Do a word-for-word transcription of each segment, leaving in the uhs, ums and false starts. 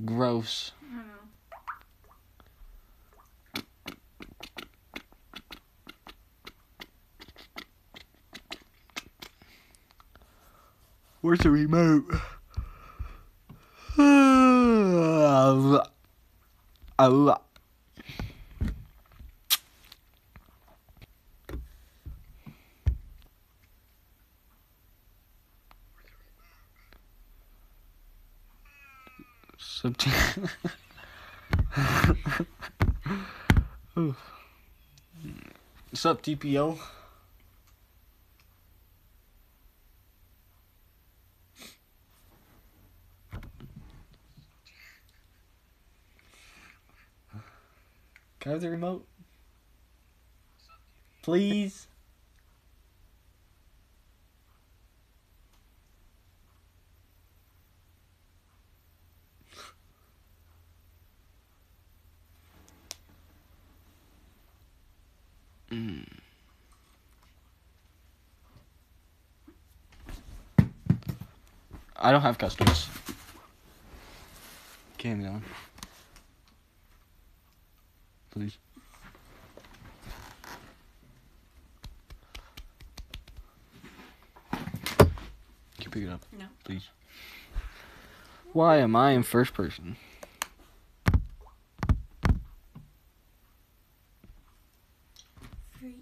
Gross. I know. Where's the remote? Oh. Sub What's up, T P O? Can I have the remote? Please? Mm. I don't have customs. Cam down. Please. Can you pick it up? No. Please. Why am I in first person? Free.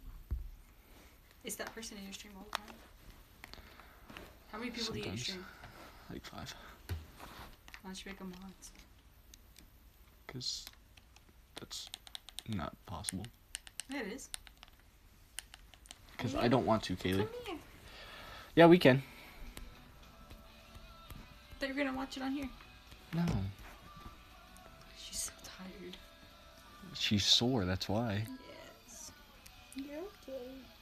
Is that person in your stream all the time? How many people do you Sometimes. stream? Like five. Why don't you make a mod? Because that's not possible. Yeah, it is. Because I don't want to, Kaylee. Come here. Yeah, we can. Thought you were gonna watch it on here. No. She's so tired. She's sore, that's why. Yes. You're okay.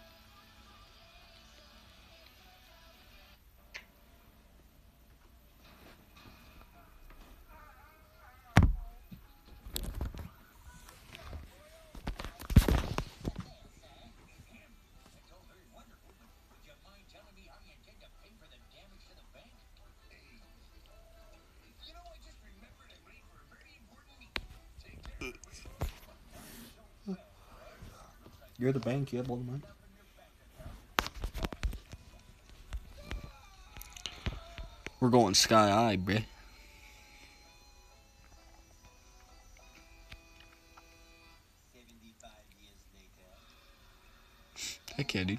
You're the bank, you have all the money. We're going sky high, bruh. Heck yeah, dude.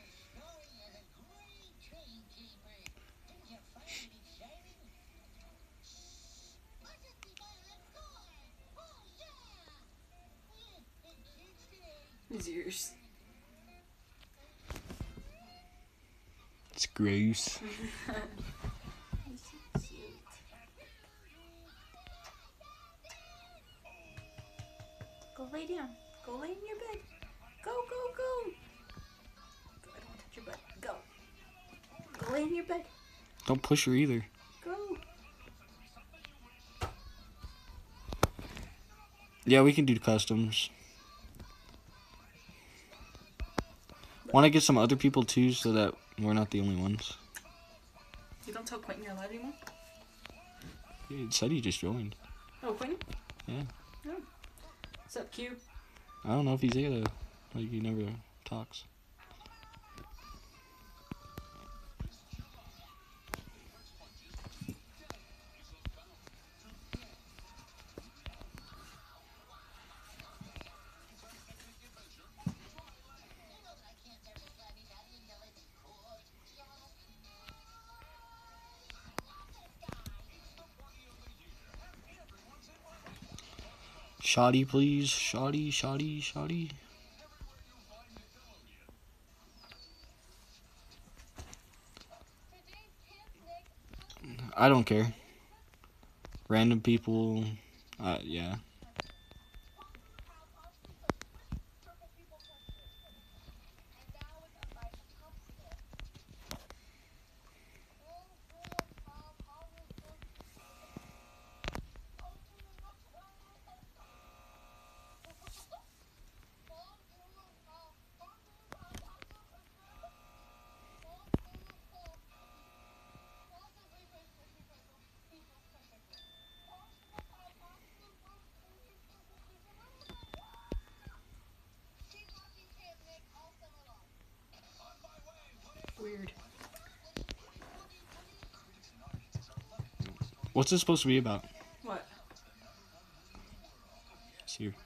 His ears. It's gross. He's so cute. Go lay down. Go lay in your bed. Go, go, go. I don't want to touch your butt. Go. Go lay in your bed. Don't push her either. Go. Yeah, we can do customs. Want to get some other people too, so that we're not the only ones. You don't tell Quentin you're live anymore? Yeah, it said he just joined. Oh, Quentin? Yeah. Oh. What's up, Q? I don't know if he's there though. Like, he never talks. Shoddy, please. Shoddy, shoddy, shoddy. I don't care. Random people, uh, yeah. weird. What's this supposed to be about? What? It's here.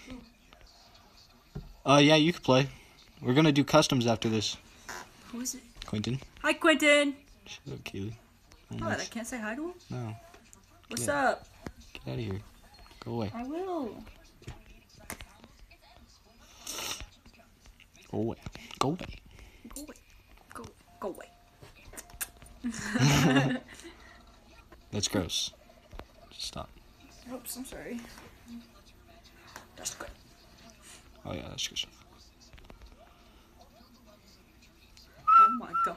Uh, yeah, you could play. We're gonna do customs after this. Who is it? Quentin. Hi, Quentin. Shut up, Kaylee. Oh, What? I nice. can't say hi to him? No. What's Yeah. up? Get out of here. Go away. I will. Go away. Go away. Go away. Go, go away. That's gross. Just stop. Oops, I'm sorry. That's good. Oh yeah, that's good stuff. Oh my gosh.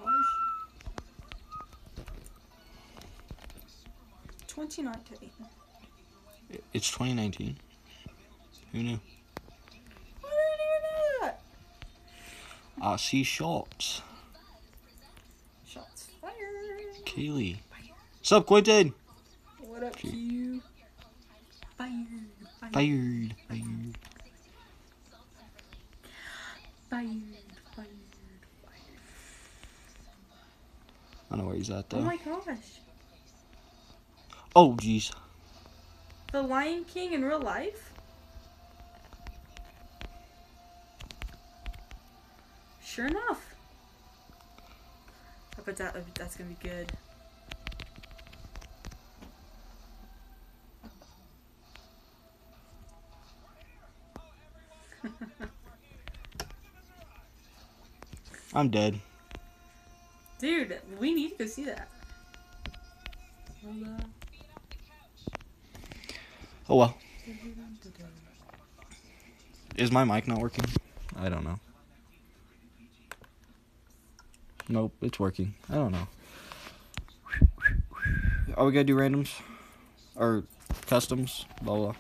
twenty nineteen. It- It's twenty nineteen. Who knew? I didn't even know that. I see shots. Shots fired. Kaylee. What's up, Quentin? What up, Q? Fired. Fired. Fired. Fired. Fired. Fired. I don't know where he's at Oh though. my gosh. Oh, jeez. The Lion King in real life? Sure enough. I bet that that's gonna be good. I'm dead. Dude, we need to go see that. Oh well. Is my mic not working? I don't know. Nope, it's working. I don't know. Are we gonna do randoms? Or customs? Blah blah.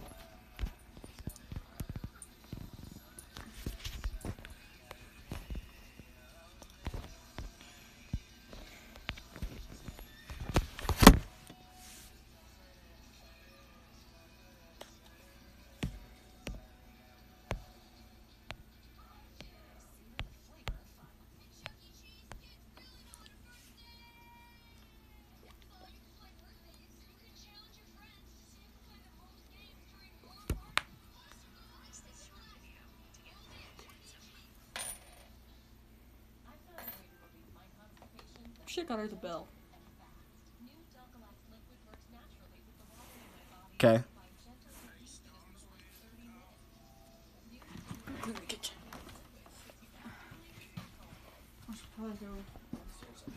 Shit got her the bell. Okay. In the kitchen. I should probably go upstairs actually.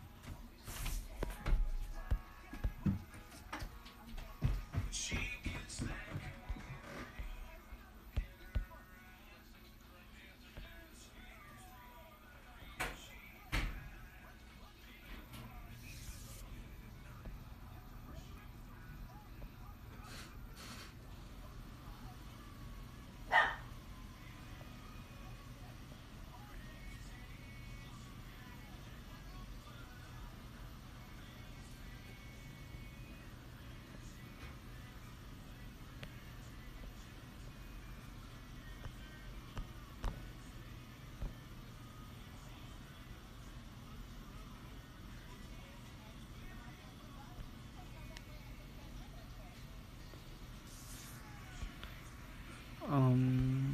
Um.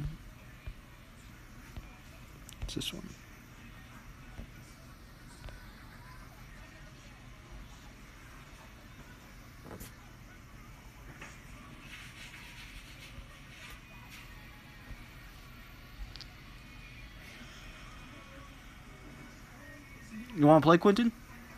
What's this one? You want to play, Quentin?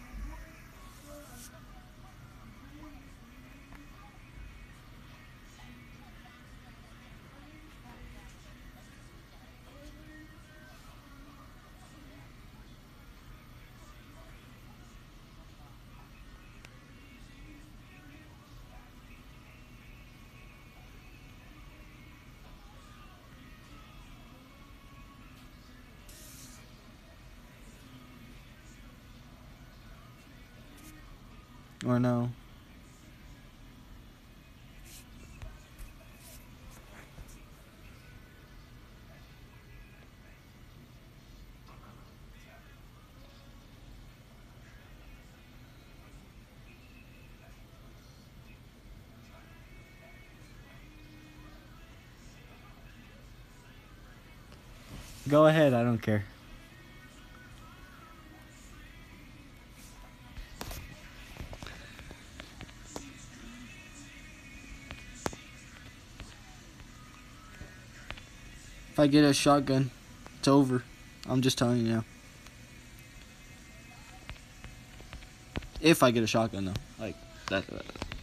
Or no? Go ahead, I don't care. If I get a shotgun, it's over. I'm just telling you now. If I get a shotgun, though. Like, that. that.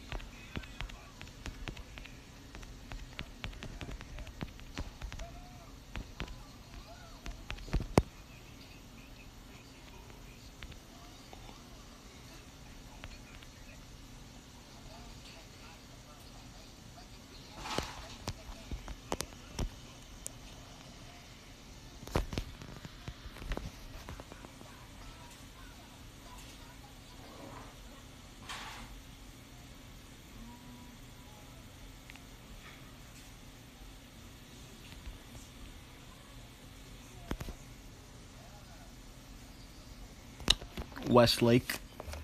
Westlake.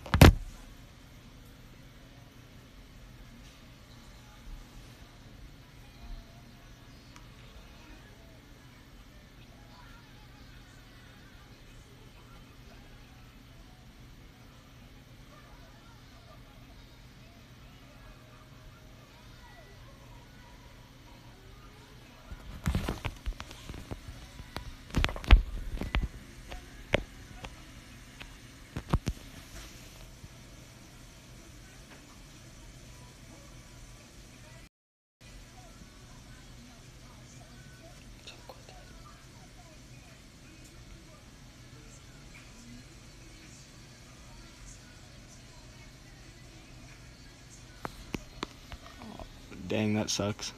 Dang, that sucks.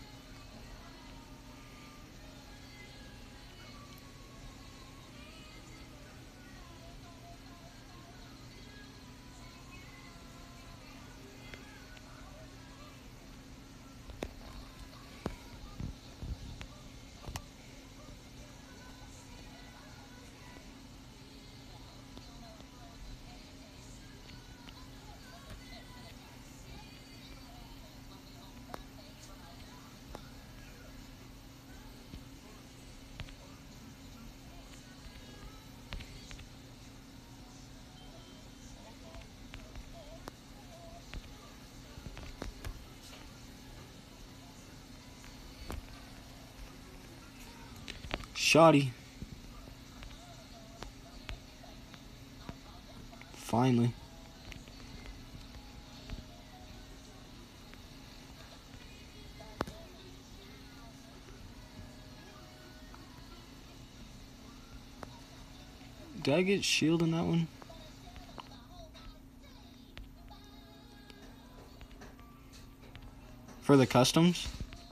Shoddy. Finally. Did I get shield in that one? For the customs?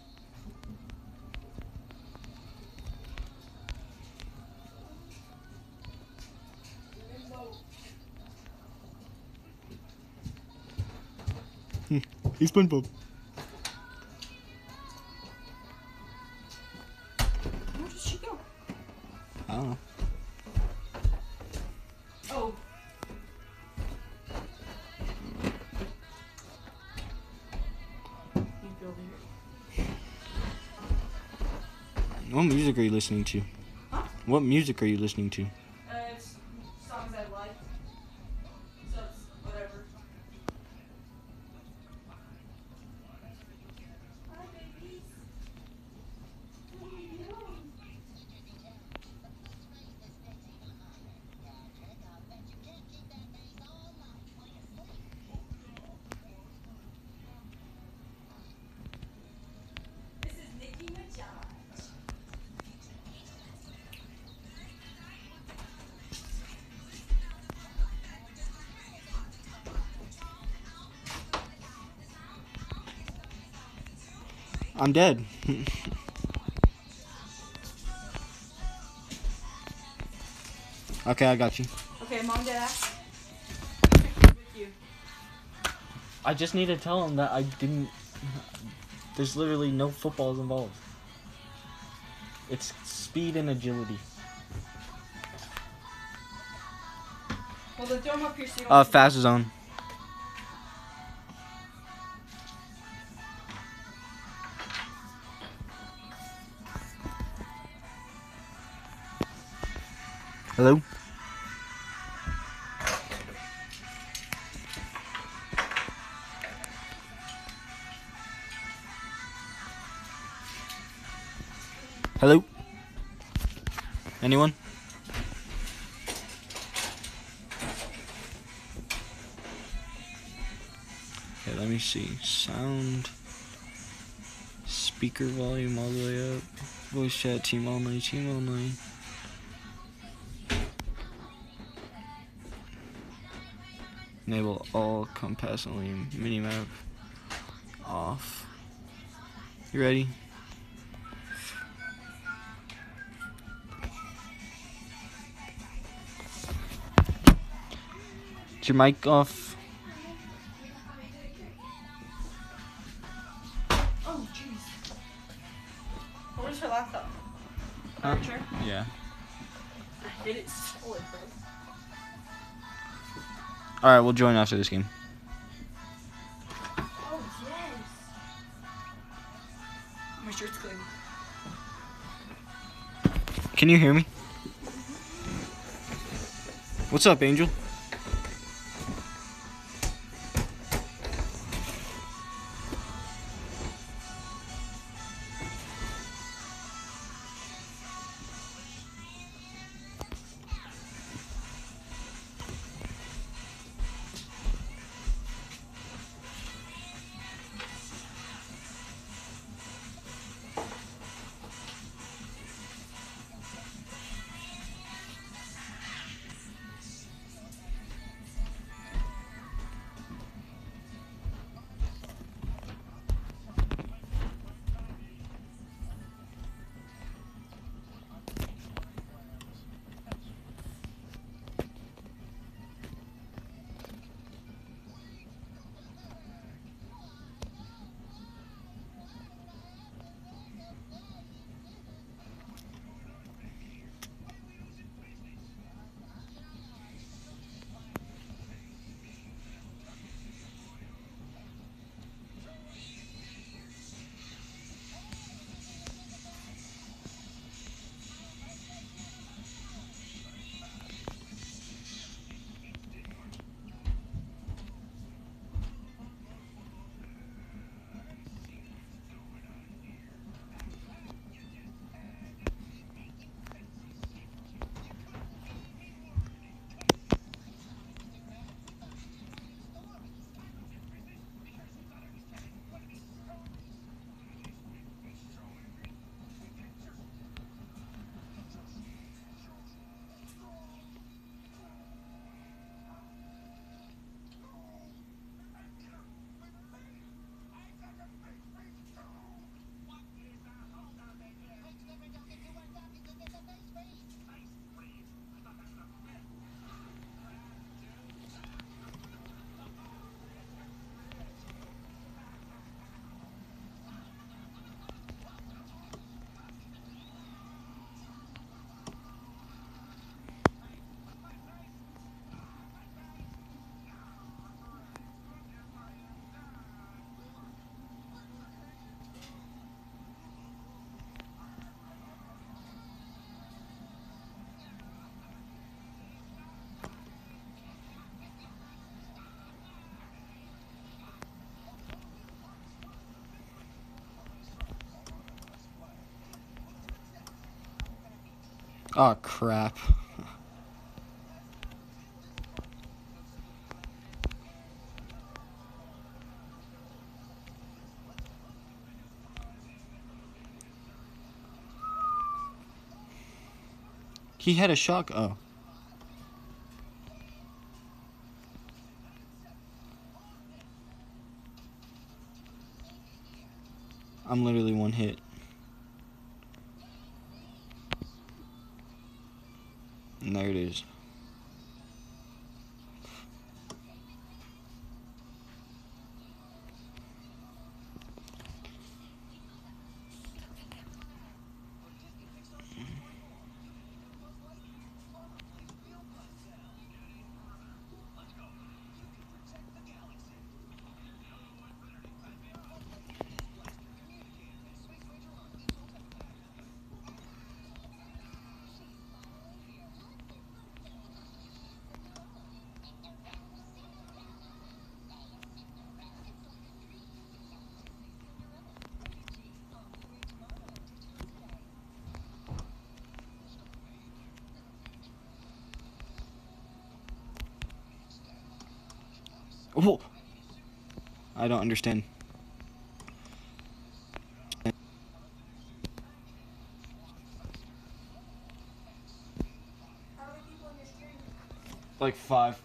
He's SpongeBob. Where did she go? I don't know. Oh. You go over here. What music are you listening to? Huh? What music are you listening to? Uh, it's songs I like. So it's whatever. Hi, babies. What are you doing? This is Nicki Minaj. I'm dead. Okay, I got you. Okay, mom, dad. With you. I just need to tell him that I didn't. There's literally no footballs involved. It's speed and agility. Well, then throw them up here so you don't. Uh, fast zone. Hello? Hello? Anyone? Okay, let me see. Sound. Speaker volume all the way up. Voice chat, team only, team only. Enable all compass only minimap off. You ready? Is your mic off? Oh, jeez. Where's her laptop? Huh? Furniture? Yeah. I hit it solid, bro. Alright, we'll join after this game. Oh, yes. My shirt's clean. Can you hear me? What's up, Angel? Oh, crap. He had a shock. Oh. I'm literally one hit. And there it is. Oh, I don't understand. How many people in your stream? Like five.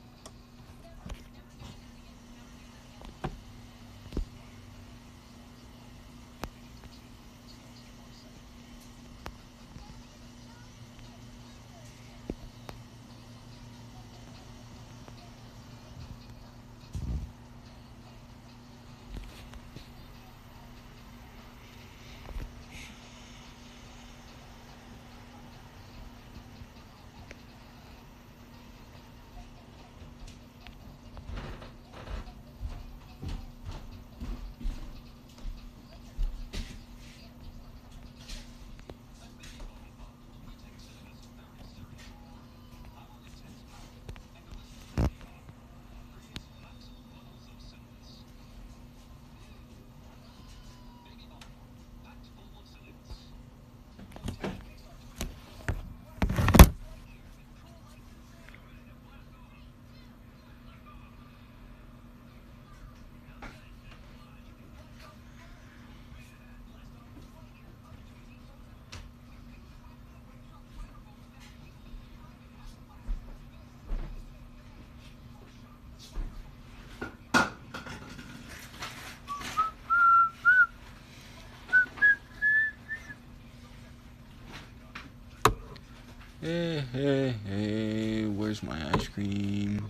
Hey, hey, hey, where's my ice cream?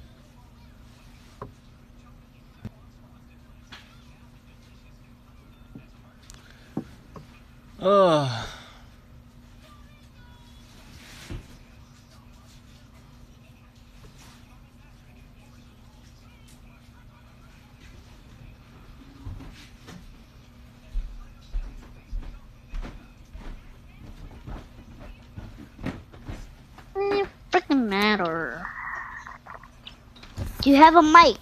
Oh. Doesn't freaking matter. Do you have a mic?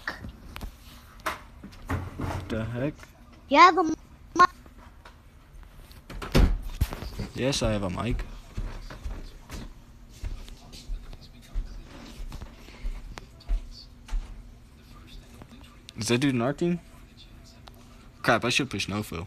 The heck? You have a mic? Yes, I have a mic. Is that dude narking? Crap, I should push no fill.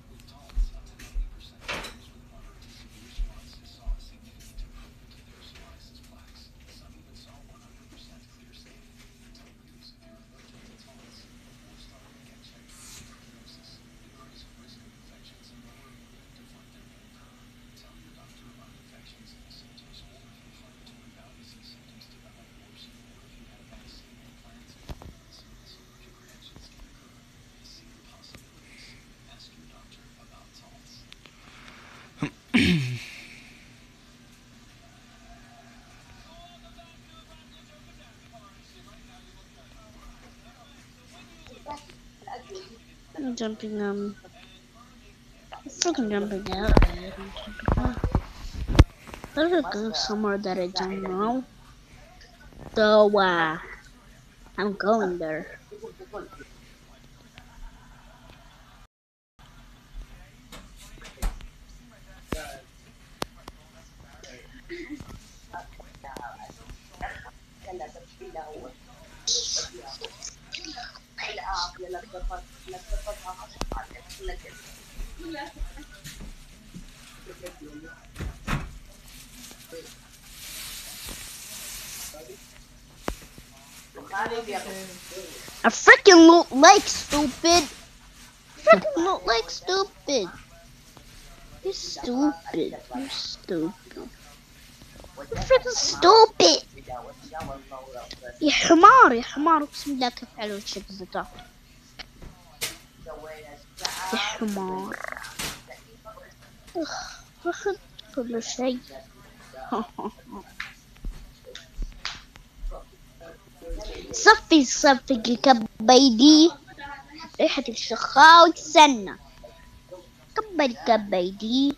I'm jumping um I'm freaking jumping out. I'm jumping out. Let's go somewhere that I don't know. So uh I'm going there. A freaking loot lake, stupid! Freaking loot lake, stupid! You're stupid. You're stupid. You're freaking stupid! يا حمار يا حمار اقسم بالله كيف حلو الشكل بتاعك يا حمار اخ اخذ كل شيء صفي صفي الكبيدي ريحة الشخاوي تسنى كبري كبيدي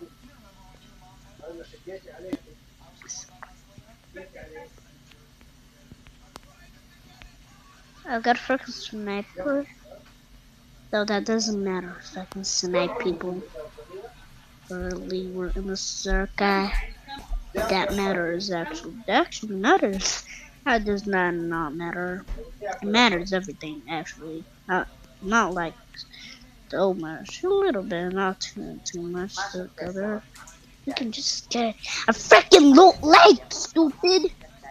I've got a freaking sniper. Though that doesn't matter if I can snipe people early we're in the circuit. That matters actually. That actually matters. That does not not matter. It matters everything actually. Not not like so much. A little bit, not too too much together. You can just get a freaking loot lake, stupid.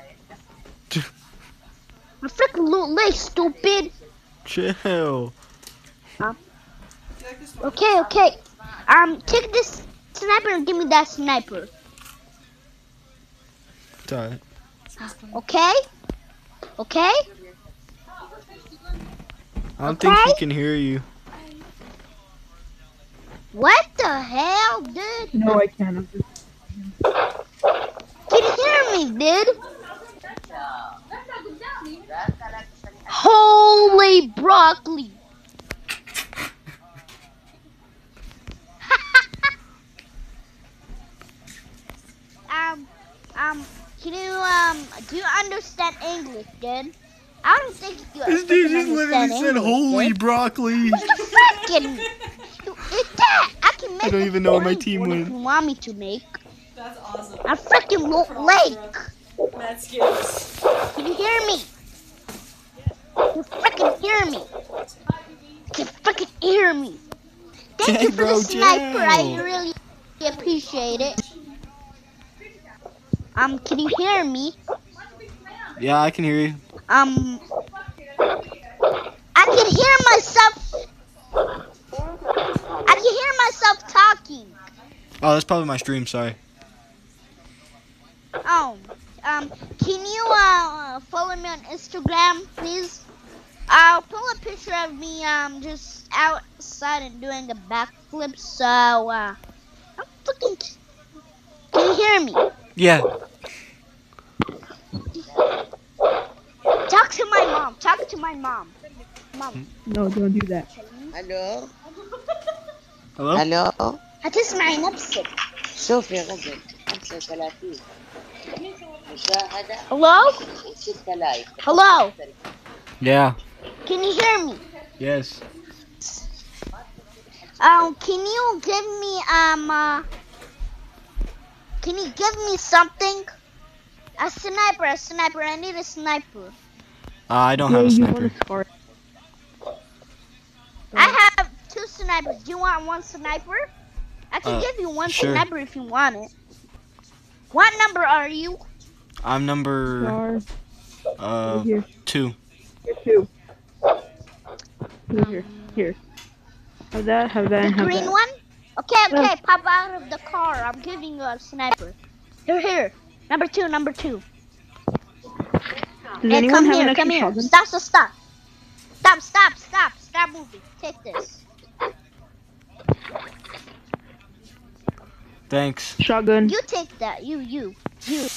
A freaking loot lake, stupid. Chill. Um, okay, okay. Um, take this sniper and give me that sniper. It's alright. Okay? Okay? I don't think Okay. he can hear you. What the hell, dude? No, I can't. I'm just... Can you hear me, dude? Holy broccoli. um, um, can you, um, do you understand English, dude? I don't think you This freaking dude just literally understand said, English, "Holy dude. broccoli." What the frickin'? You eat that? I can make I don't a even know what my boring team one if wins. you want me to make. That's awesome. A freaking Loot Lake. Mad skips. Can you hear me? Can you freaking hear me? Can you freaking hear me? Thank you Dang, for bro, the sniper. I chill. really appreciate it. Um, can you hear me? Yeah, I can hear you. Um, I can hear myself. I can hear myself talking. Oh, that's probably my stream. Sorry. Oh, um, can you uh follow me on Instagram, please? I'll pull a picture of me um just outside and doing a backflip. So uh, I'm fucking. Can you hear me? Yeah. Talk to my mom. Talk to my mom. Mom. No, don't do that. الو Hello. الو هتسمعي نفسك. شوفي غدا خمسة وثلاثين مشاهدة Hello? وستة لايك. Hello? Yeah. Can you hear me? Yes. Um, can you give me um uh, can you give me something? A sniper, a sniper. I need a sniper. Uh, I don't Yeah, have a you want sniper. a scar. I have two snipers. Do you want one sniper? I can Uh, give you one sure. sniper if you want it. What number are you? I'm number Scar. uh Here. two. Here too. Here, here. Here. Have that, have that, The and have green that. one? Okay, okay. Yeah. Pop out of the car. I'm giving you a sniper. Here, here. Number two, number two. Does Hey, anyone come have here, an come extra here. shotgun? Stop, stop, stop. Stop, stop, stop. Stop moving. Take this. Thanks. Shotgun. You take that. You, you, you.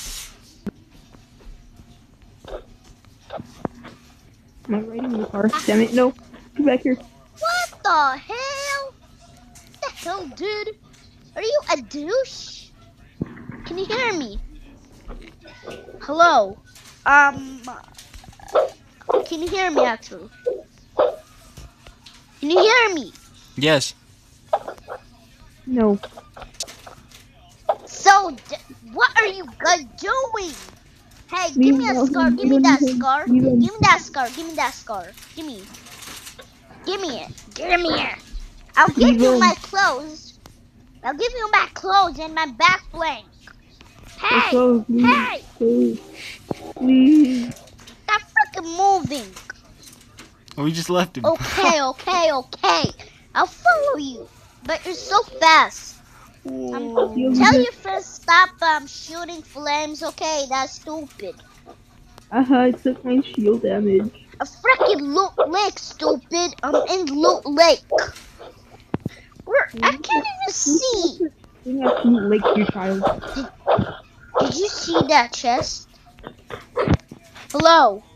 Am I riding in the car? Damn it, no. Get back here. What the hell? What the hell, dude? Are you a douche? Can you hear me? Hello? Um, can you hear me actually? Can you hear me? Yes. No. So, d- what are you guys doing? Hey, give me a Leave scar. him, Give me leave that him, scar. leave him. Give me that scar. Give me that scar. Give me. Give me it. Give me it. I'll give Leave you him. my clothes. I'll give you my clothes and my back bling. Hey! go, please. Hey! Please. Please. Stop freaking moving. Oh, we just left him. Okay, okay, okay. I'll follow you. But you're so fast. Um, You tell just- your friends stop um shooting flames. Okay, that's stupid. Uh-huh, I took my shield damage. A freaking Loot Lake, stupid. I'm in Loot Lake. Where? I can't even see. Bring up Loot Lake, you child. Did you see that chest? Hello?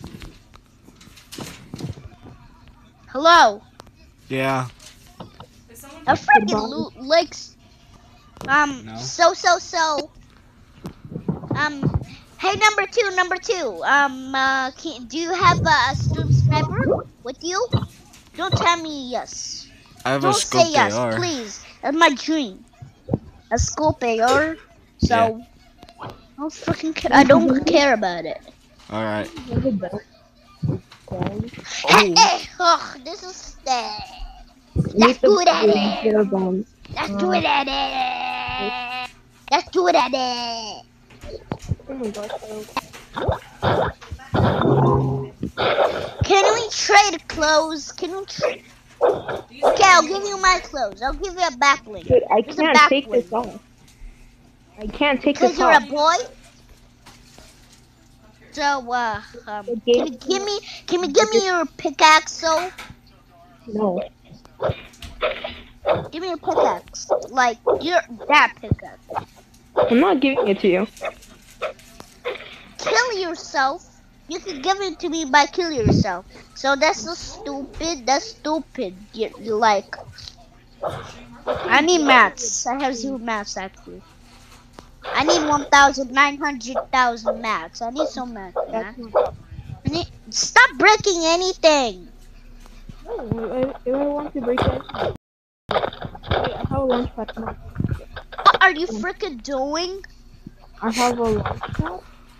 Hello? Yeah. A freaking Loot Lakes. Um, No. so, so, so. Um, hey, number two, number two. Um, uh, can, do you have uh, a Storm Sniper with you? Don't tell me yes. I have a Don't scope say yes, A R. please. That's my dream. A scope A R. So, I don't freaking care. I don't care about it. All right. There's a bell. Oh, Ugh, this is the. Meet Let's the do it at instead it. of bombs. Let's do it at it. Let's do it at it. Oh my gosh. Can we trade clothes? Can we trade? Okay, I'll give you my clothes. I'll give you a back bling. Dude, I There's a can't back take bling. this off. I can't take Because this you're off. a boy. So, uh, um, The can game- you give me, can you give me your pickaxe? So, No. give me your pickaxe. Like your that pickaxe. I'm not giving it to you. Kill yourself. You can give it to me by kill yourself. So that's so stupid. That's stupid. You, you like. I need maths. I have zero maths actually. I need one thousand nine hundred thousand maths. I need some maths, That's man. not. I need, stop breaking anything. No, if I want to break it, wait, I have a launch pad. Come on. What are you freaking doing? I have a launch pad.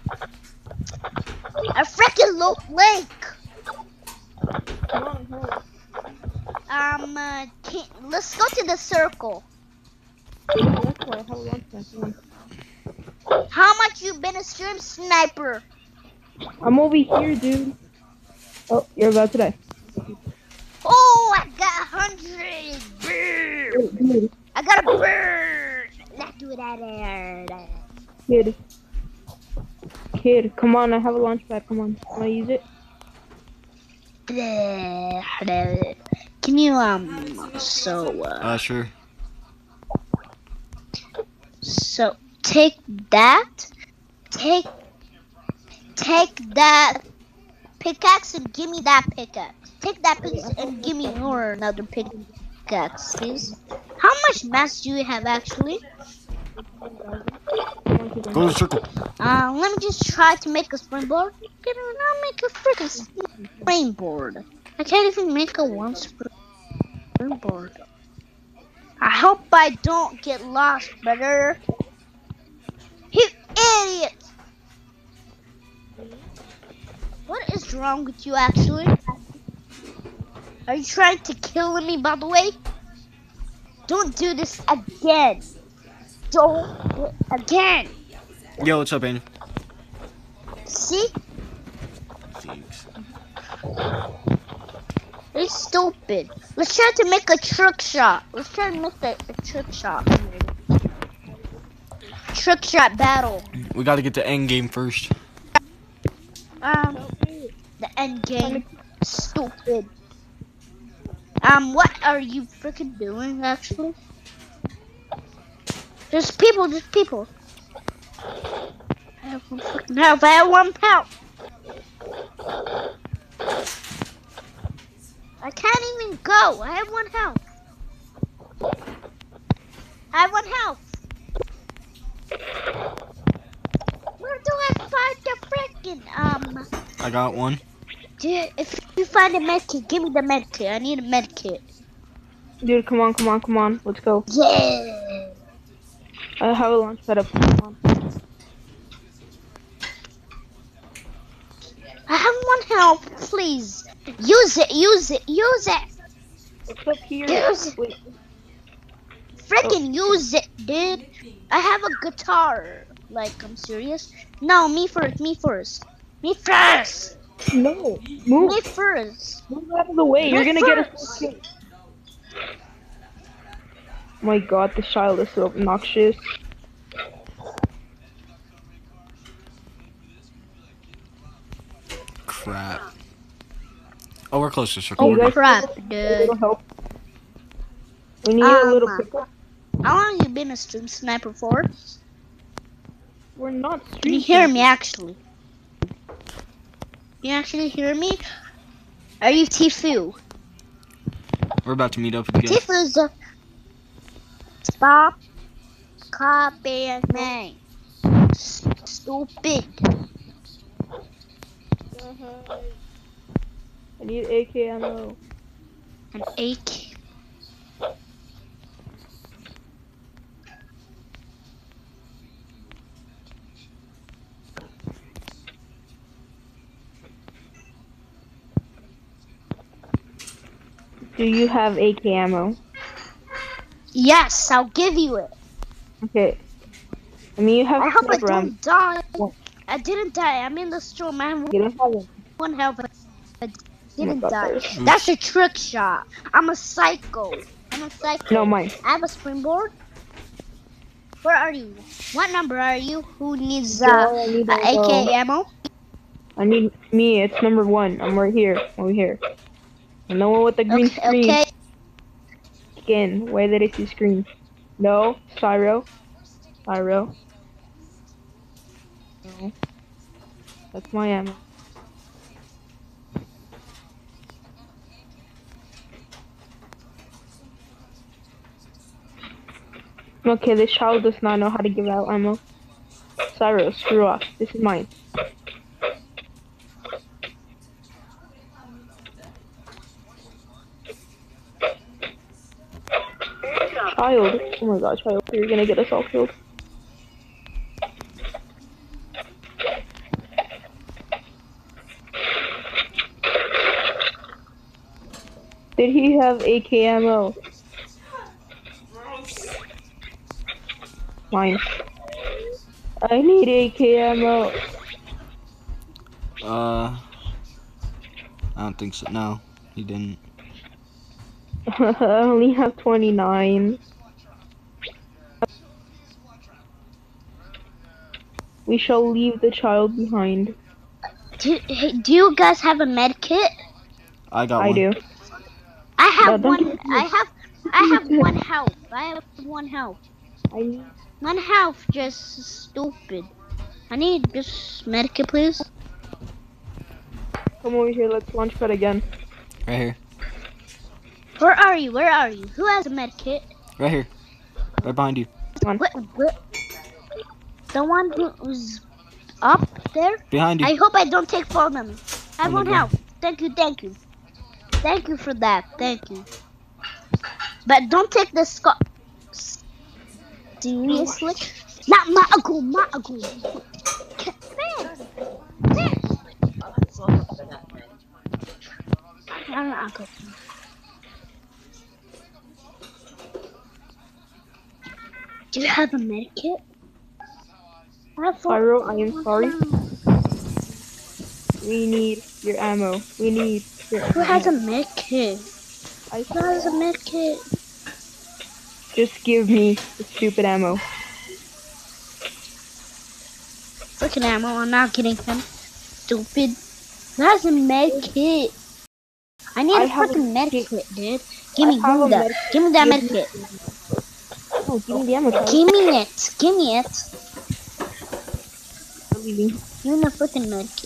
A freaking low lake. Come on, come on. Um, uh, can, let's go to the circle. Yeah, that's why I have a launch pad. Come on. How much you been a stream sniper? I'm over here, dude. Oh, you're about to die. Oh, I got a hundred. Dude, dude, I got a bird. Let's do that there. kid. Kid, come on, I have a launch pad. Come on. Wanna use it? Can you um? So uh, uh, sure. so take that. Take take that pickaxe and give me that pickaxe. Take that pickaxe and give me your another pickaxe, please. How much mass do you have actually? Go to the circle. Uh, let me just try to make a springboard. Can I not make a freaking springboard? I can't even make a one springboard. I hope I don't get lost, brother. You idiot! What is wrong with you, actually? Are you trying to kill me, by the way? Don't do this again. Don't do it again. Yo, what's up, Andy? See? Thieves. It's stupid. Let's try to make a trick shot. Let's try to make a, a trick shot. Trick shot battle. We got to get the end game first. Um, the end game. Stupid. Um, what are you freaking doing, actually? There's people, there's people. I have one freaking health. I have one health. I can't even go. I have one health. I have one health. Where do I find the freaking um? I got one. Dude, if you find a med kit, give me the med kit. I need a med kit. Dude, come on, come on, come on. Let's go. Yeah. I have a launch pad up. Come on. I have one health, please. Use it, use it, use it. It's up here. Use it. Wait. Freaking use it, dude. I have a guitar. Like, I'm serious. No, me first, me first. Me first. No. Move. Me first. Move out of the way. You're Me gonna get first. a. My god, this child is so obnoxious. Crap. Oh, we're close to circle. Oh We're good. crap, A dude. little help. We need Um, a little pickup. How long have you been a stream sniper for? We're not street. Can you hear me actually? You actually hear me? Are you Tifu? We're about to meet up again. Tifu's a stop copying me. S- Stupid. I need A K ammo. An A K. Do you have A K ammo? Yes, I'll give you it. Okay. I mean, you have I hope I sniper ammo. don't die. What? I didn't die. I'm in the storm. I'm You don't have it. one health. I Oh my didn't god, die. sorry. That's a trick shot. I'm a psycho. I'm a psycho. No, mine. I have a springboard. Where are you? What number are you? Who needs uh, Girl, I need uh, A K ammo. ammo? I need me. It's number one. I'm right here. Over here. And the one with the green Okay, screen. okay. Skin. Why did I see screen? No. Cyro. Cyro. No. That's my ammo. Okay, this child does not know how to give out ammo. Cyro, screw off. This is mine. Child. Oh my god, child. You're gonna get us all killed. Did he have A K ammo? Mine. I need A K ammo. Uh, I don't think so. No, he didn't. I only have twenty-nine. We shall leave the child behind. Do, hey, do you guys have a med kit? I got I one. do. I have No, don't one. you- I have. I have one health. I have one health. I need. One health. Just stupid. I need just med kit, please. Come over here. Let's launch pad again. Right here. Where are you? Where are you? Who has a med kit? Right here. Right behind you. Come on. What? What? The one who's up there? Behind you. I hope I don't take fall damage. I On the won't ground. help. Thank you, thank you. Thank you for that. Thank you. But don't take the scar. Seriously? Not my uncle, my uncle. I'm not uncle. Do you have a med kit? I have four- Pyro, I am sorry. We need your ammo. We need your Who ammo. has a med kit? I Who has a med kit? Just give me the stupid ammo. Freaking ammo, I'm not getting him. Stupid. Who has a med kit? I need I a have a freaking med kit. kit, dude. Give me, I have give me a that. med- Give me that med Give me- kit. Oh, give me the ammo. Tyler. Give me it. Give me it. I'm leaving. Give me the freaking med kit.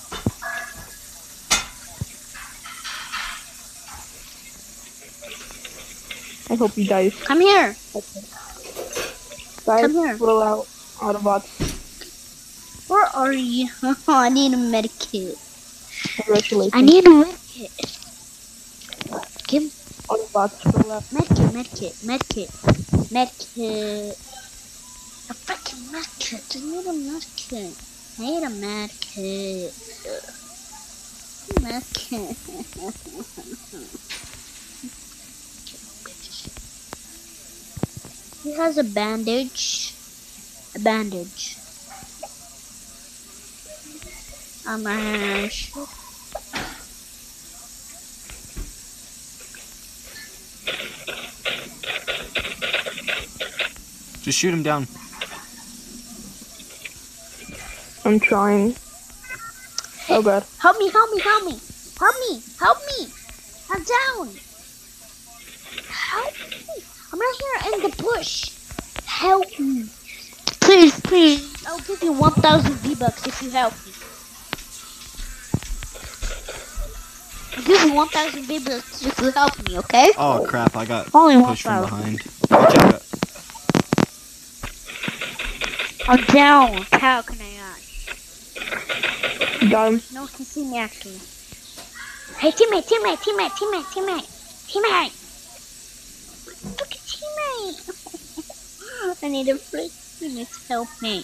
I hope he dies. Come here. Guys, Come here. roll out Autobots. Where are you? I need a med kit. Congratulations. I need a med kit. Give Autobots, roll out. med kit, med kit, med kit, med kit. A freaking med kit. I need a med kit. I need a med kit. Med kit. He has a bandage. A bandage. A mash. Just shoot him down. I'm trying. Oh god. Help me, help me, help me. Help me, help me. I'm down. Help me. I'm right here in the bush. Help me. Please, please. I'll give you one thousand V-Bucks if you help me. I'll give you one thousand V-Bucks if you help me, okay? Oh crap! I got Only pushed from one behind. Watch out. I'm down. How can I not? Got him. No one can see me actually. Hey, teammate, teammate, teammate, teammate, teammate, teammate. Look at teammate. I need a friend. You need to help me.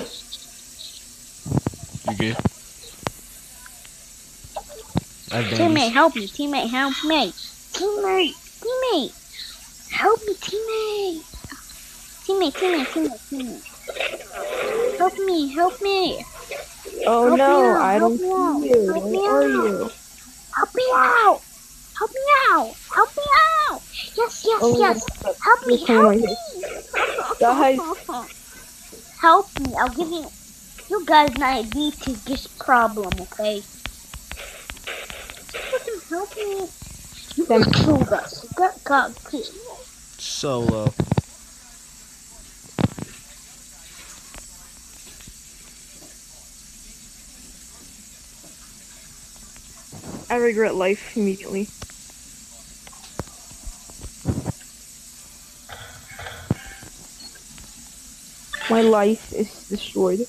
You good? I have Teammate, bandages. help me. Teammate, help me. Teammate, teammate, help me, teammate. Teammate, teammate, teammate, teammate. Help me, help me. Oh Help me no, out, I help don't me out, see you. help me Where are out. you? Help me out. Help me out. Help me out. Yes, yes, Oh, yes. Help me, this one help right me. here. Guys, Help me. I'll give you. You guys might need to this problem, okay? Fucking help me. You Then- can kill us. God, God, please. Solo. I regret life immediately. My life is destroyed.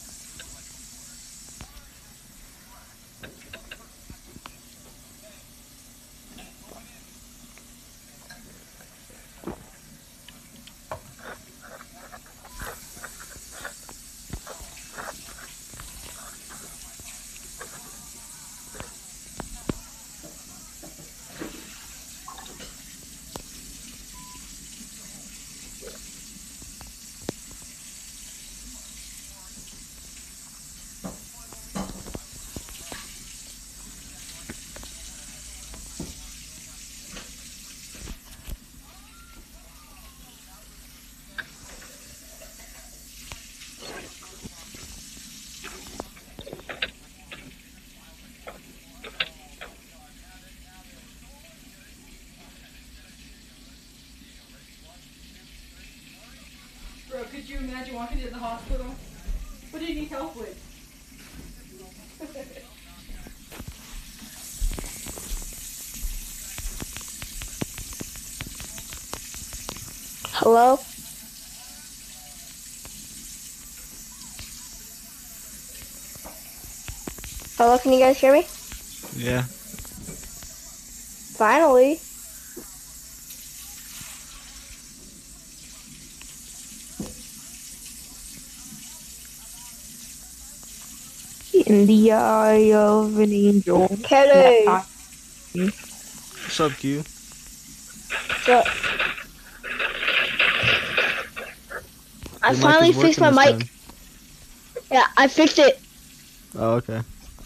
Bro, could you imagine walking to the hospital? What do you need help with? Hello? Hello, can you guys hear me? Yeah. Finally. In the eye of an angel. Kelly. Yeah, What's up, Q? So, I Your mic finally is fixed my working mic. this Yeah, I fixed it. time. Oh, okay.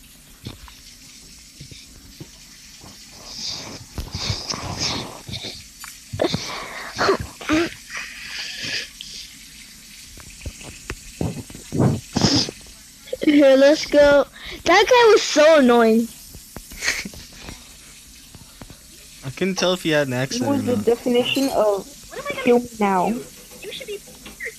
Here, let's go. That guy was so annoying. I couldn't tell if he had an What accent or was the not. definition of kill me now? You should be.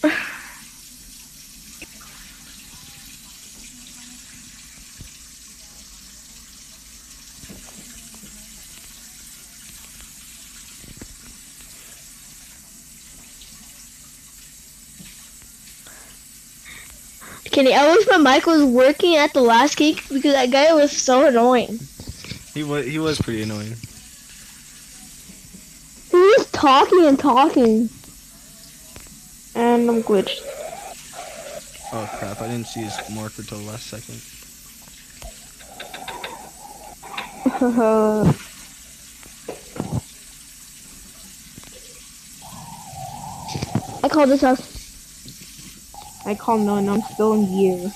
Kenny, I wish my mic was working at the last kick because that guy was so annoying. He was he was pretty annoying. He was talking and talking. And I'm glitched. Oh crap! I didn't see his marker till the last second. I called this house. I call none, I'm still in gear.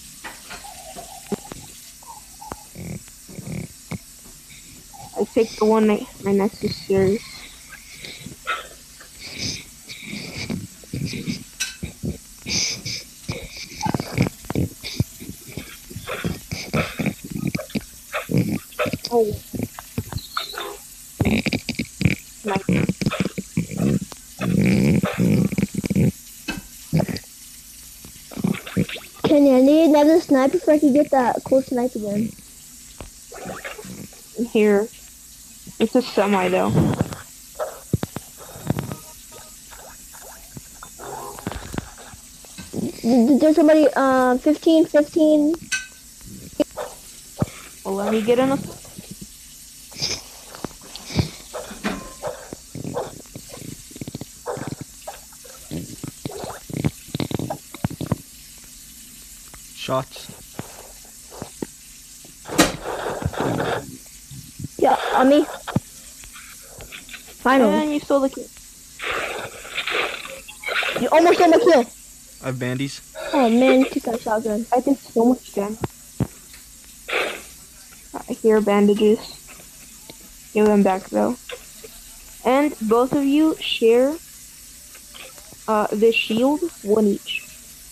I take the one that my necessary. Oh. Nice. Kenny, I need another sniper so I can get that cool snipe again. Here. It's a semi though. Did there somebody, uh, fifteen, fifteen? Well, let me get in a. Shots. Yeah, on me. Finally. And you stole the kill. You almost got my kill. I have bandies. Oh man, you took that shotgun. I did so much damage. I hear bandages. Give them back though. And both of you share uh, the shield, one each.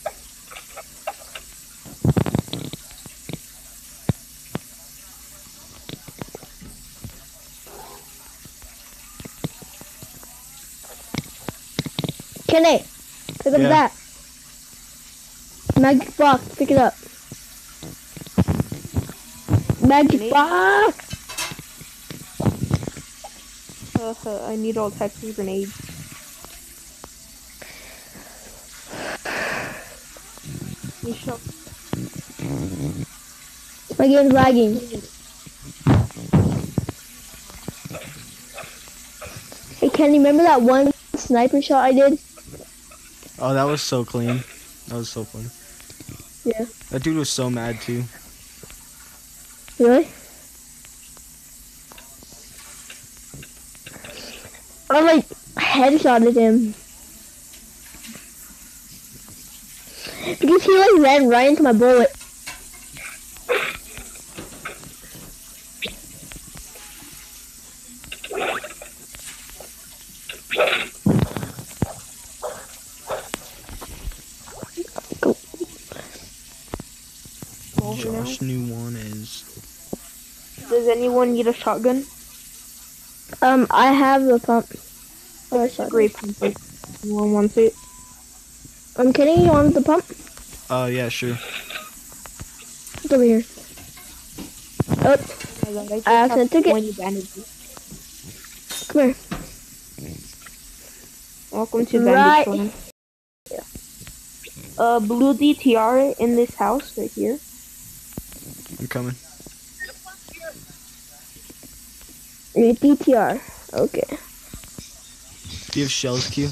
Kenny, pick up Yeah. that. Magic box, pick it up. Magic Kenny? box. Uh, uh, I need all types of grenades. You shall. My game's lagging. Hey Kenny, remember that one sniper shot I did? Oh, that was so clean. That was so funny. Yeah. That dude was so mad too. Really? I like headshotted him. Because he like ran right into my bullet. Go. Over now. Josh knew one is. Does anyone need a shotgun? Um, I have a pump. Oh, a shotgun. Great pump. Anyone wants it? I'm kidding, you want the pump? Oh yeah, sure. It's over here. Oh, Oh my God, I just I accidentally have took it. twenty bandages. come here. Welcome to Right. Bandage Land. Uh, blue D T R in this house right here. I'm coming. Your D T R. Okay. Do you have shells, Q?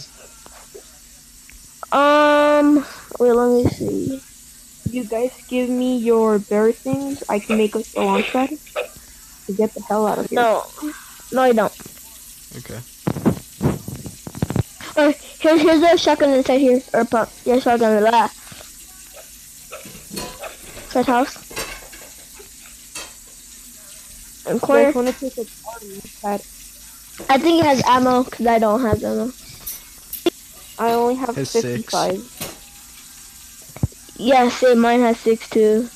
Um, wait, let me see. You guys give me your bear things. I can make us a launch pad to get the hell out of here. No. No, I don't. Okay. Oh, here's, here's a shotgun inside here. Or pump. Yeah, shotgun in that. First house. In You corner. guys want to take a launch pad? I think it has ammo, because I don't have ammo. I only have Has six. fifty-five. Yeah, same. Mine has six, too.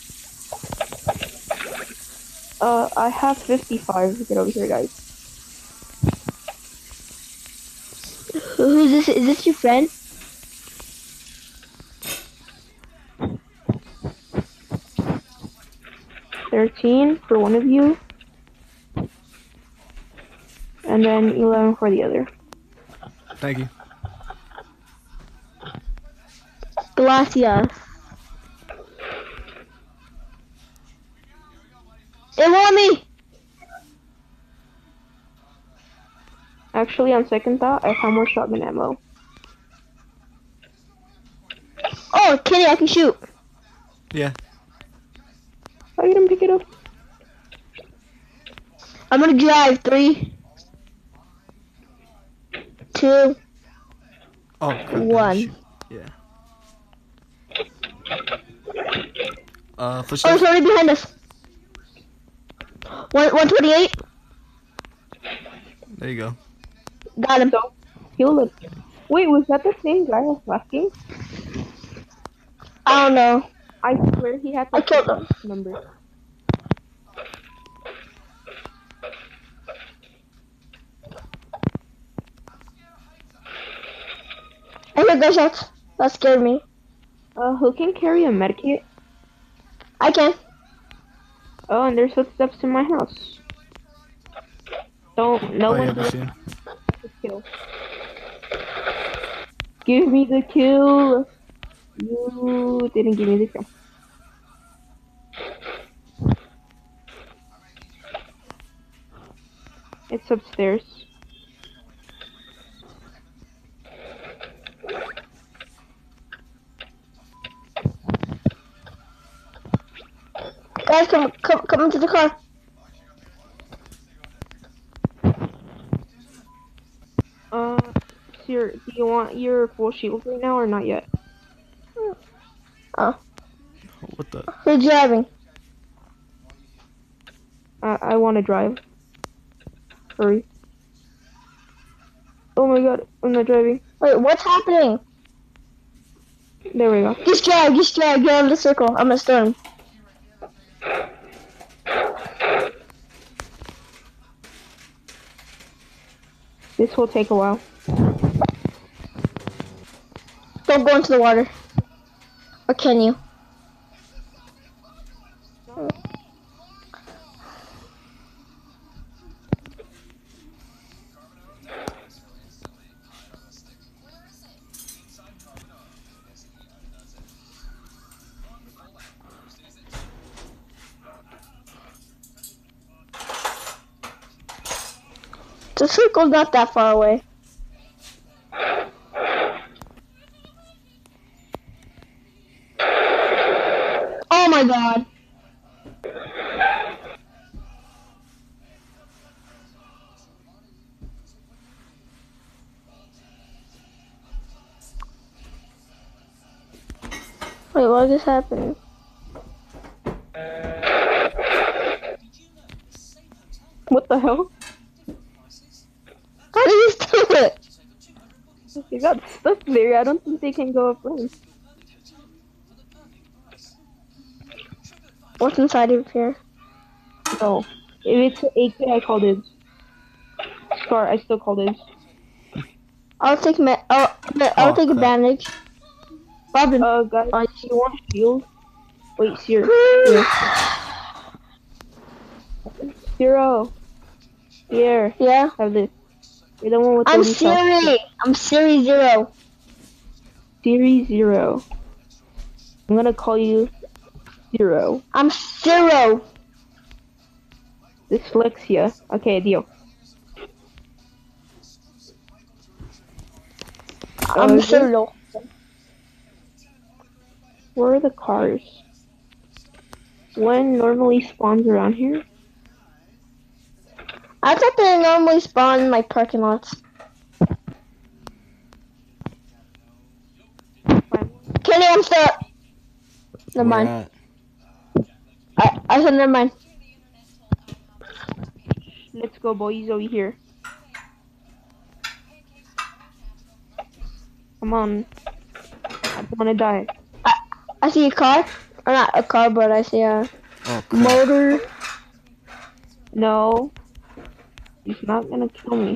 Uh, I have fifty-five. Get over here, guys. Who, who's this? Is this your friend? thirteen for one of you. And then eleven for the other. Thank you. Gracias. It want me! Actually, on second thought, I found more shotgun ammo. Oh, Kenny, I can shoot. Yeah. I didn't pick it up. I'm gonna drive. Three, two, Oh. crap, one. shoot. Yeah. Uh, Oh, footsteps. somebody behind us. One, one twenty-eight. There you go. Got him. So, kill it. Wait, was that the same guy as last game? I don't know. I swear he had the I killed him. same number. I hear gunshots. That scared me. Uh, who can carry a medkit? I can. Oh, and there's footsteps in my house. Don't, no Oh one yeah, do I see him. the kill. Give me the kill! You didn't give me the kill. It's upstairs. Guys, come, come, come into the car. your, do you want your full shield right now or not yet? Oh, What the? who's driving? I, I want to drive. Hurry. Oh my god, I'm not driving. Wait, what's happening? There we go. Just drive, just drive, get out of the circle. I'm gonna start him. This will take a while. Don't go into the water. Or can you? The circle's not that far away. Oh my god. Wait, what just happened? What the hell? How did you do it? They got stuck there. I don't think they can go up there. What's inside of here? No. If it's A K, I call dibs. Scar, I still call dibs. I'll take me. I'll, I'll Oh, take a crap. bandage. Robin. Uh, guys, Uh, do you want shield? Wait, Zero. Zero. Here, yeah. have this. You're the one with the I'm least health. Siri. I'm Siri Zero. Series Zero. I'm gonna call you Zero. I'm Zero. Dyslexia. Okay, deal. I'm Uh, is there- Zero. Where are the cars? One normally spawns around here. I thought they normally spawn in like parking lots. Kenny, I'm stuck. Never Where mind. at? I, I said never mind. Let's go, boys, over here. Come on. I don't wanna die. I see a car. Or not a car, but I see a Oh, crap. motor. No. He's not gonna kill me.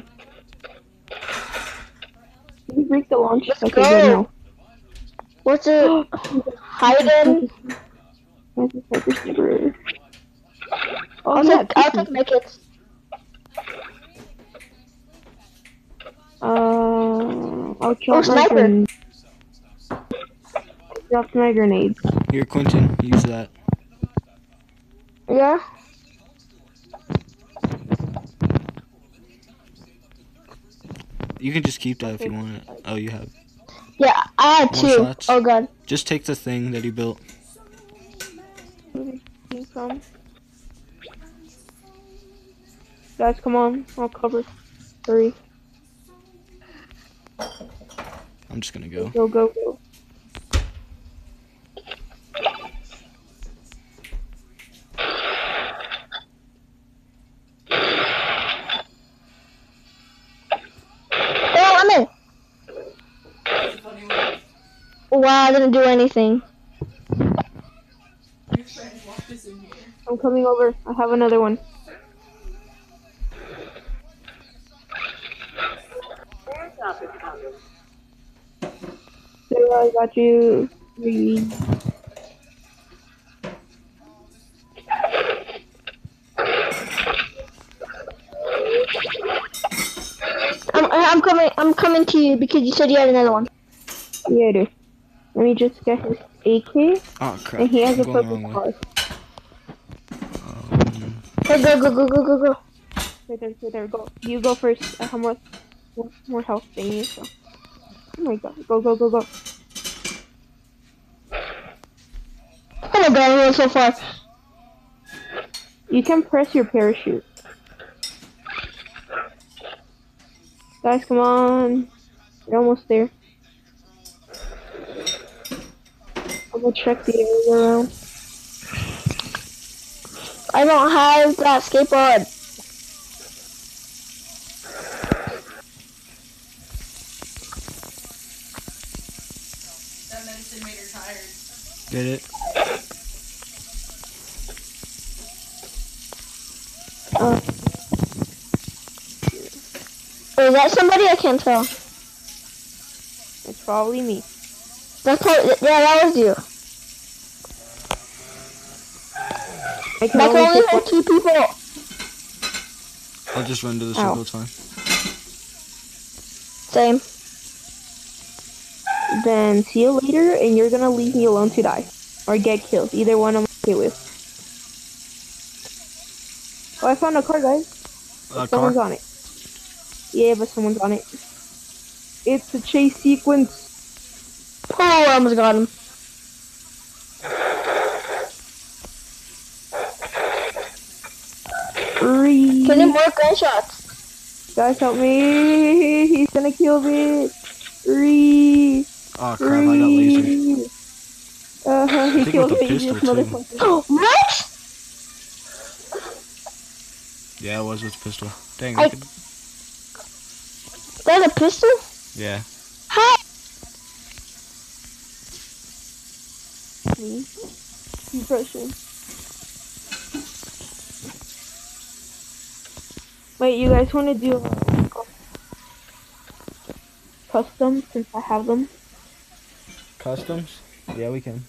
Can you break the launch? Let's Okay, go. good now. What's it? Hiding. Where's the sniper sniper? Oh, I'll yeah, take. I'll Kitty. take my kids. Uh, I'll drop my sniper. grenade. Drop my grenade. Here, Quentin, use that. Yeah. You can just keep that if you want it. Oh, you have. Yeah. I had More two. shots? Oh god. Just take the thing that he built. Where did he come? Guys, come on. I'll cover. Hurry. I'm just gonna go. Go, go, go. Oh, I'm in. Wow, I didn't do anything. I'm coming over. I have another one. Sarah, I got you. Three. I'm. I'm coming. I'm coming to you because you said you had another one. Yeah, I do. Let me just get his A K, Oh, crap. and he has I'm a going the purple wrong car. way. Um, Go go go go go go go. Right there, right there, go. You go first. I have more, more, more health than you, so. Oh my god, go, go, go, go. Oh my god, I'm going so far. You can press your parachute. Guys, come on. You're almost there. I'm gonna check the area around. I don't have that skateboard. That medicine made her tired. Get it? Uh, is that somebody? I can't tell. It's probably me. That's probably, yeah, that was you. I can That can only only take hold one. two people. I'll just run to the Ow. circle, it's fine. Same. Then see you later, and you're gonna leave me alone to die. Or get killed. Either one I'm okay with. Oh, I found a car, guys. Uh, Someone's car? on it. Yeah, but someone's on it. It's a chase sequence. Oh, I almost got him. Three. Can you more gunshots? Guys, help me. He's gonna kill me. Three. Oh crap, I got lasered. Uh huh, he think killed with the me. pistol, This too. motherfucker. What? Yeah, it was with pistol. Dang, I- I could... That's a pistol? Yeah. How? Me. Depression. Wait, you guys want to do uh, custom since I have them? Customs? Yeah, we can.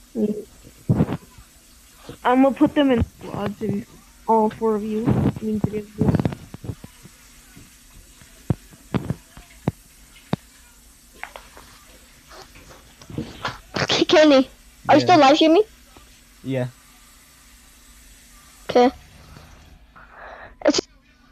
I'm gonna put them in squads and all four of you. I mean, three of you. Kenny, are you Yeah. still live streaming? Yeah. Okay. It's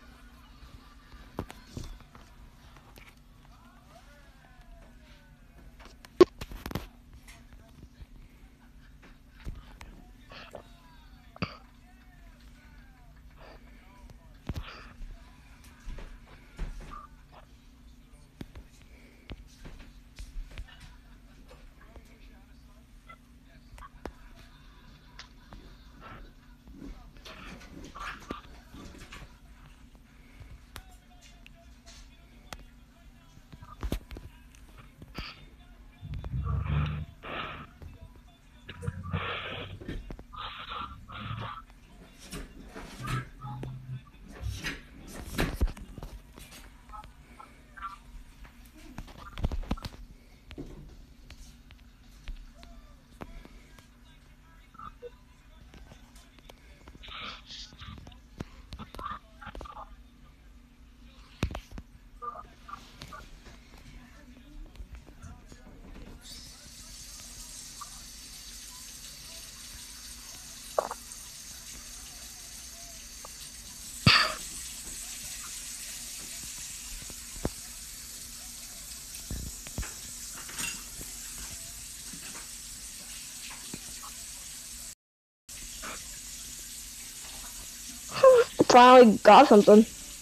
finally got something.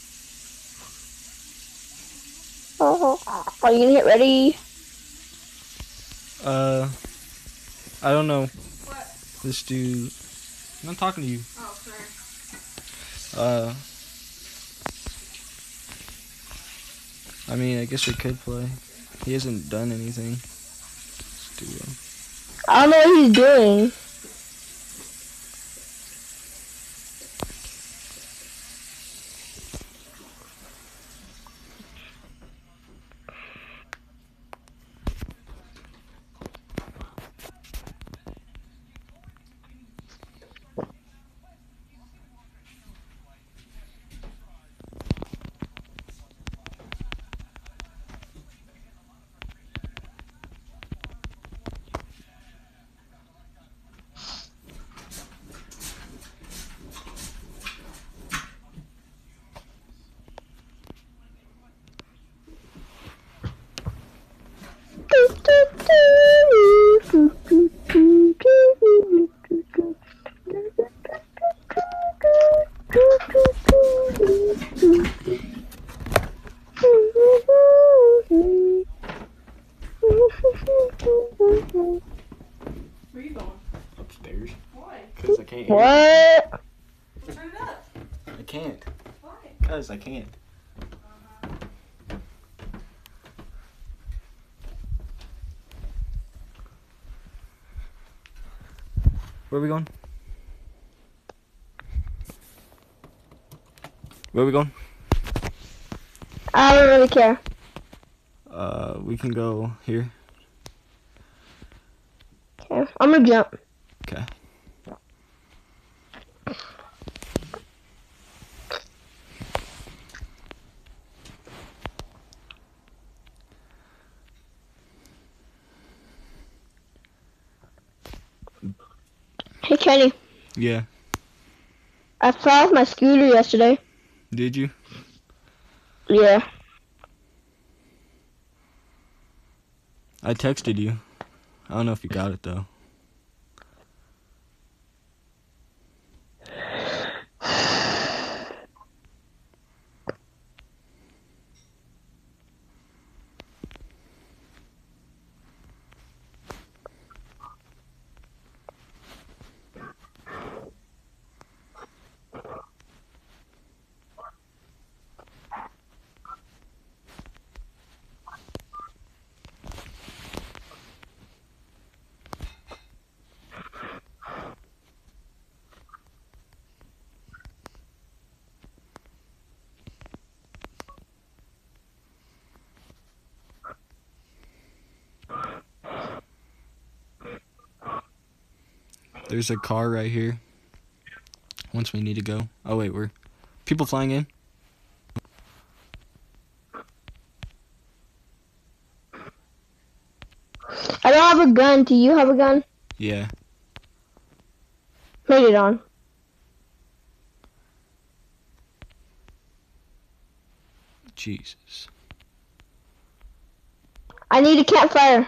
Oh, are you gonna get ready? Uh, I don't know. What? This dude... I'm not talking to you. Oh, sorry. Uh... I mean, I guess we could play. He hasn't done anything. Let's do one. I don't know what he's doing. can't hear What? Turn it up. you. I can't. Why? Because I can't. Where are we going? Where are we going? I don't really care. Uh, we can go here. Okay, I'm gonna jump. Okay. Hey Kenny, Yeah. I fell off my scooter yesterday. Did you? Yeah. I texted you. I don't know if you got it though. There's a car right here. Once we need to go. Oh wait, we're people flying in. I don't have a gun. Do you have a gun? Yeah. Put it on. Jesus. I need a campfire.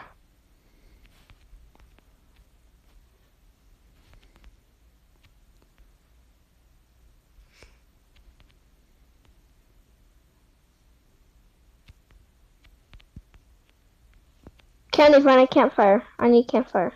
Kenny, find a campfire. I need campfire.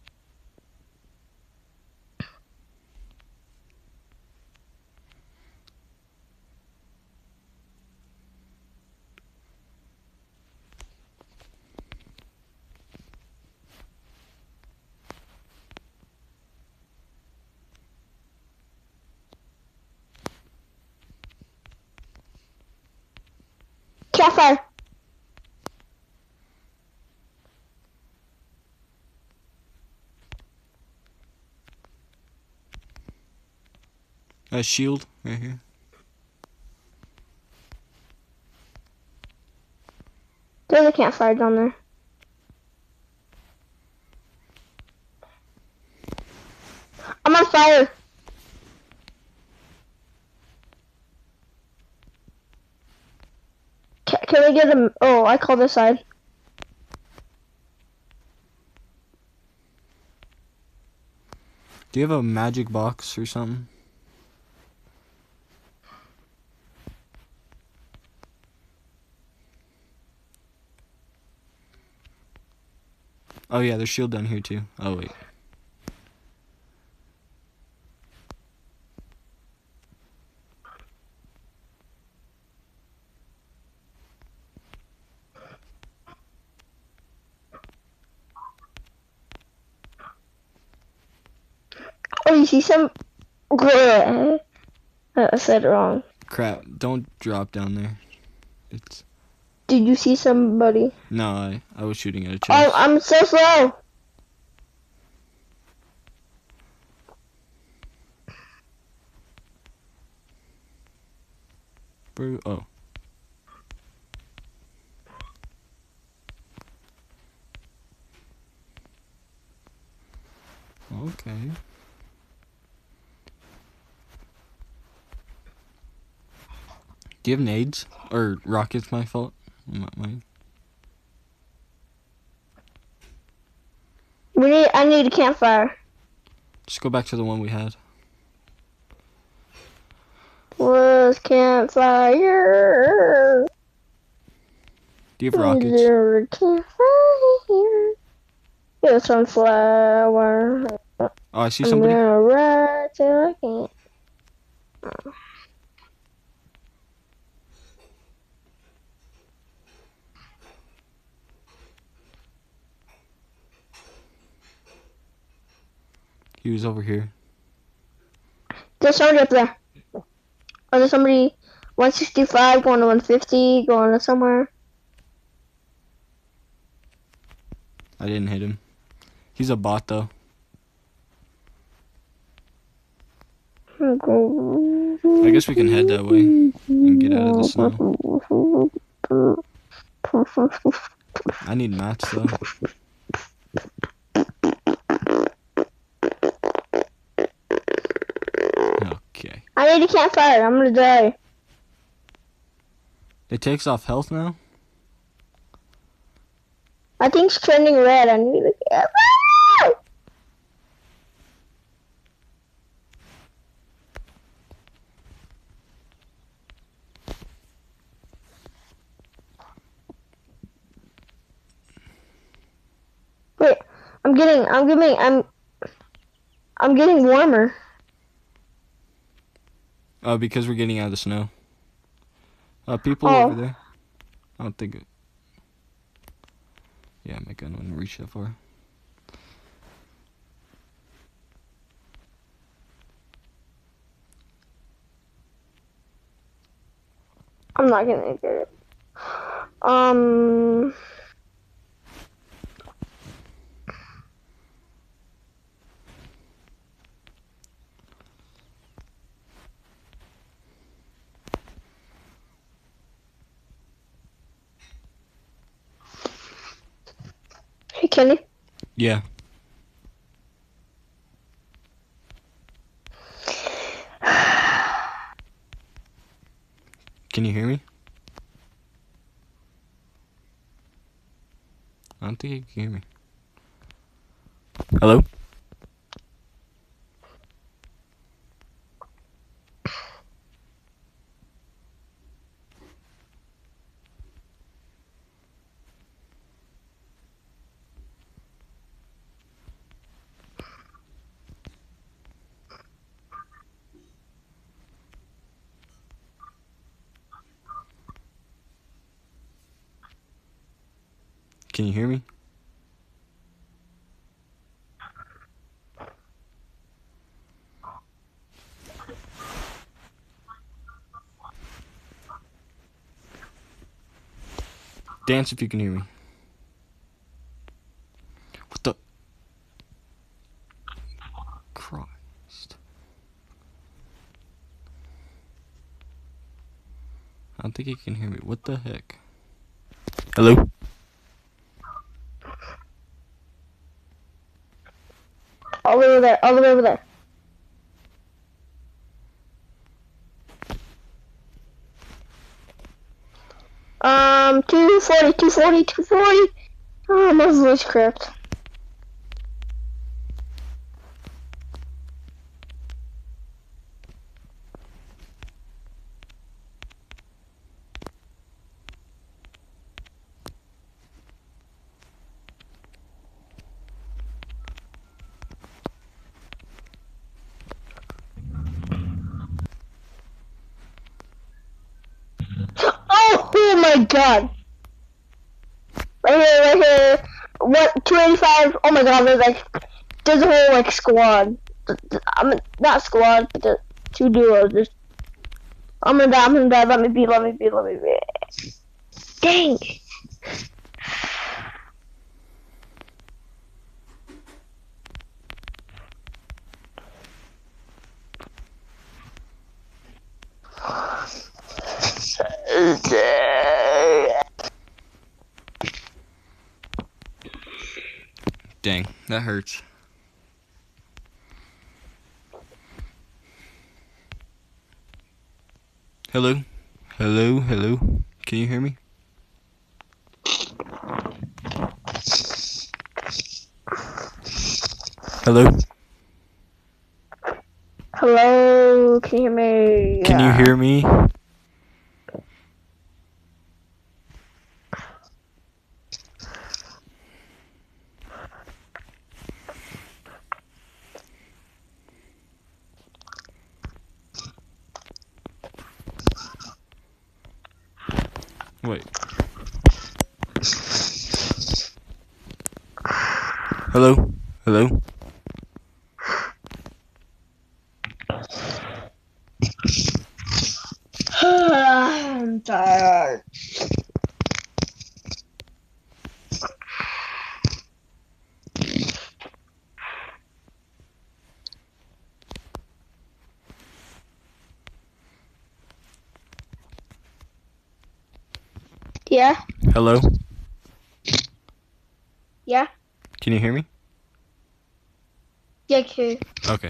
Campfire. A shield right here. There's a campfire down there. I'm on fire. Ca can we get a... Oh, I call this side. Do you have a magic box or something? Oh yeah, there's shield down here too. Oh wait. Oh, you see some... Grr. I said it wrong. Crap, don't drop down there. It's Did you see somebody? no, I I was shooting at a chest. Oh, I'm so slow. Bro, oh. Okay. Do you have nades? Or rockets, my fault? My, my... We need. I need a campfire. Just go back to the one we had. Was campfire? Do you have rockets? Is there a campfire? Get some flour. Oh, I see I'm somebody. gonna ride. say I can't. He was over here. There's somebody up there. Or there's somebody one sixty-five going to one fifty, going to somewhere. I didn't hit him. He's a bot though. I guess we can head that way and get out of the snow. I need mats though. Okay. I need a campfire. I'm gonna die. It takes off health now? I think it's trending red. I need a campfire. Wait, I'm getting, I'm getting, I'm, I'm getting warmer. Oh, because we're getting out of the snow. Uh, people Oh. over there. I don't think it. Yeah, my gun wouldn't reach that far. I'm not gonna get it. Um. Hey, Kenny. Yeah. Can you hear me? I don't think you can hear me. Hello? Can you hear me? Dance if you can hear me. What the? Christ. I don't think he can hear me. What the heck? Hello? All the way over there. All the way over there. Um, two forty, two forty, two forty. Oh, my voice cracked. Oh, oh my god. Right here, right here. What, two eighty-five? Oh my god, there's like, there's a whole like squad. I'm not squad, but the two duos. Just, I'm gonna die, I'm gonna die. Let me be, let me be, let me be. Dang. Dang, that hurts. Hello? Hello? Hello? Can you hear me? Hello? Hello, can you hear me? Can you hear me? Wait. Hello? Hello? I'm tired. Yeah, Hello? yeah, Can you hear me? yeah, okay. Okay.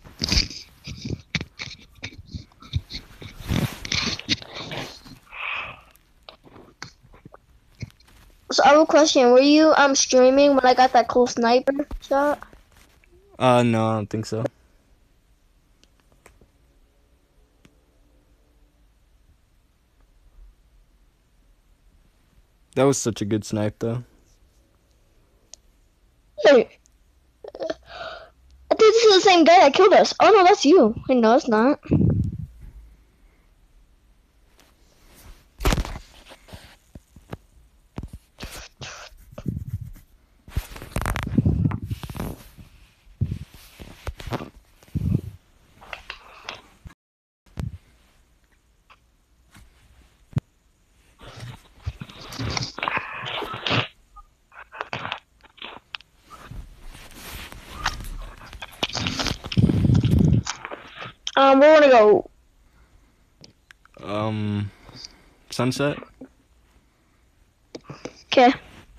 So I have a question. Were you um streaming when I got that cool sniper shot? Uh, no, I don't think so. That was such a good snipe, though. Hey, I think this is the same guy that killed us. Oh no, that's you. Wait, no, it's not. Um, we wanna go. Um, Sunset? Okay.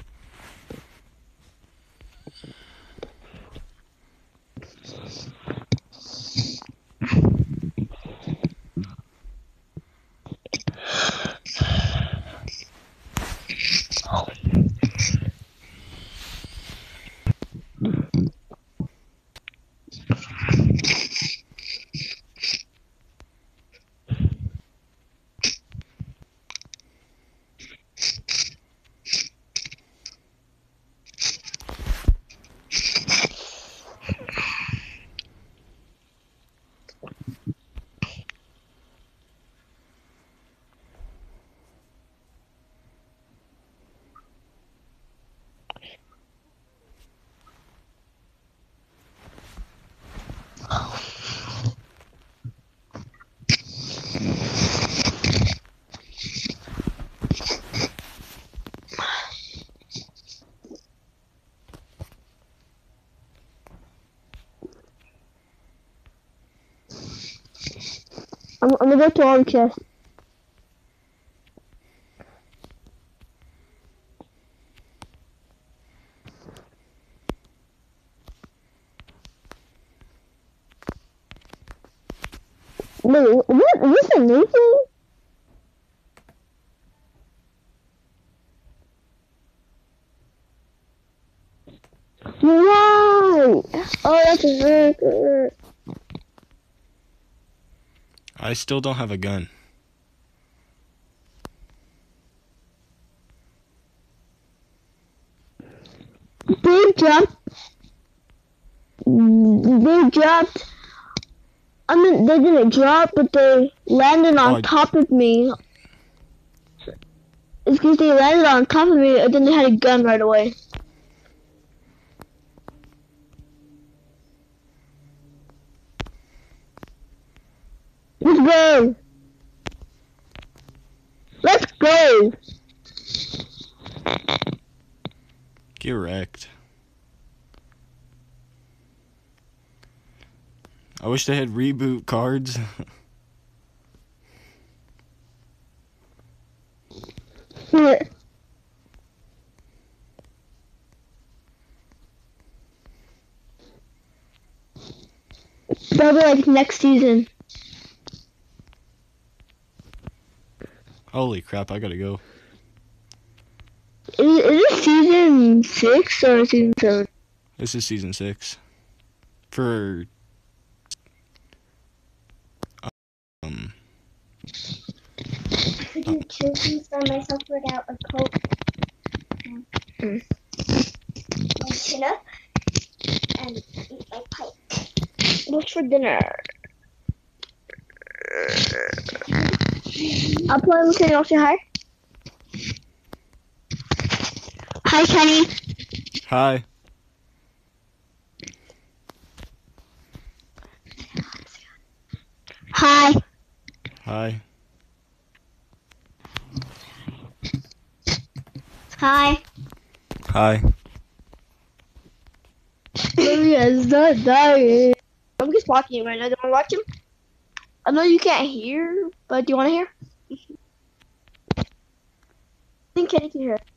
I'm, I'm gonna go to all the chests. Wait, what? Is this a new thing? Right! Oh, that's very good. I still don't have a gun. They dropped. They dropped. I mean, they didn't drop, but they landed on Oh, I- top of me. It's because they landed on top of me, and then they had a gun right away. Let's go! Let's go! Get wrecked. I wish they had reboot cards. Probably like next season. Holy crap, I gotta go. Is, is it season six or season seven? This is season six. For... Um... I could do chilies by myself without a coat. Mm. And chin up and eat my pipe. What's for dinner? I'll play with you. I'll say hi. Hi, Kenny. Hi. Hi. Hi. Hi. Hi. Olivia is not dying. I'm just watching him right now. Do you want to watch him? I know you can't hear, but do you want to hear? I think Kenny can hear.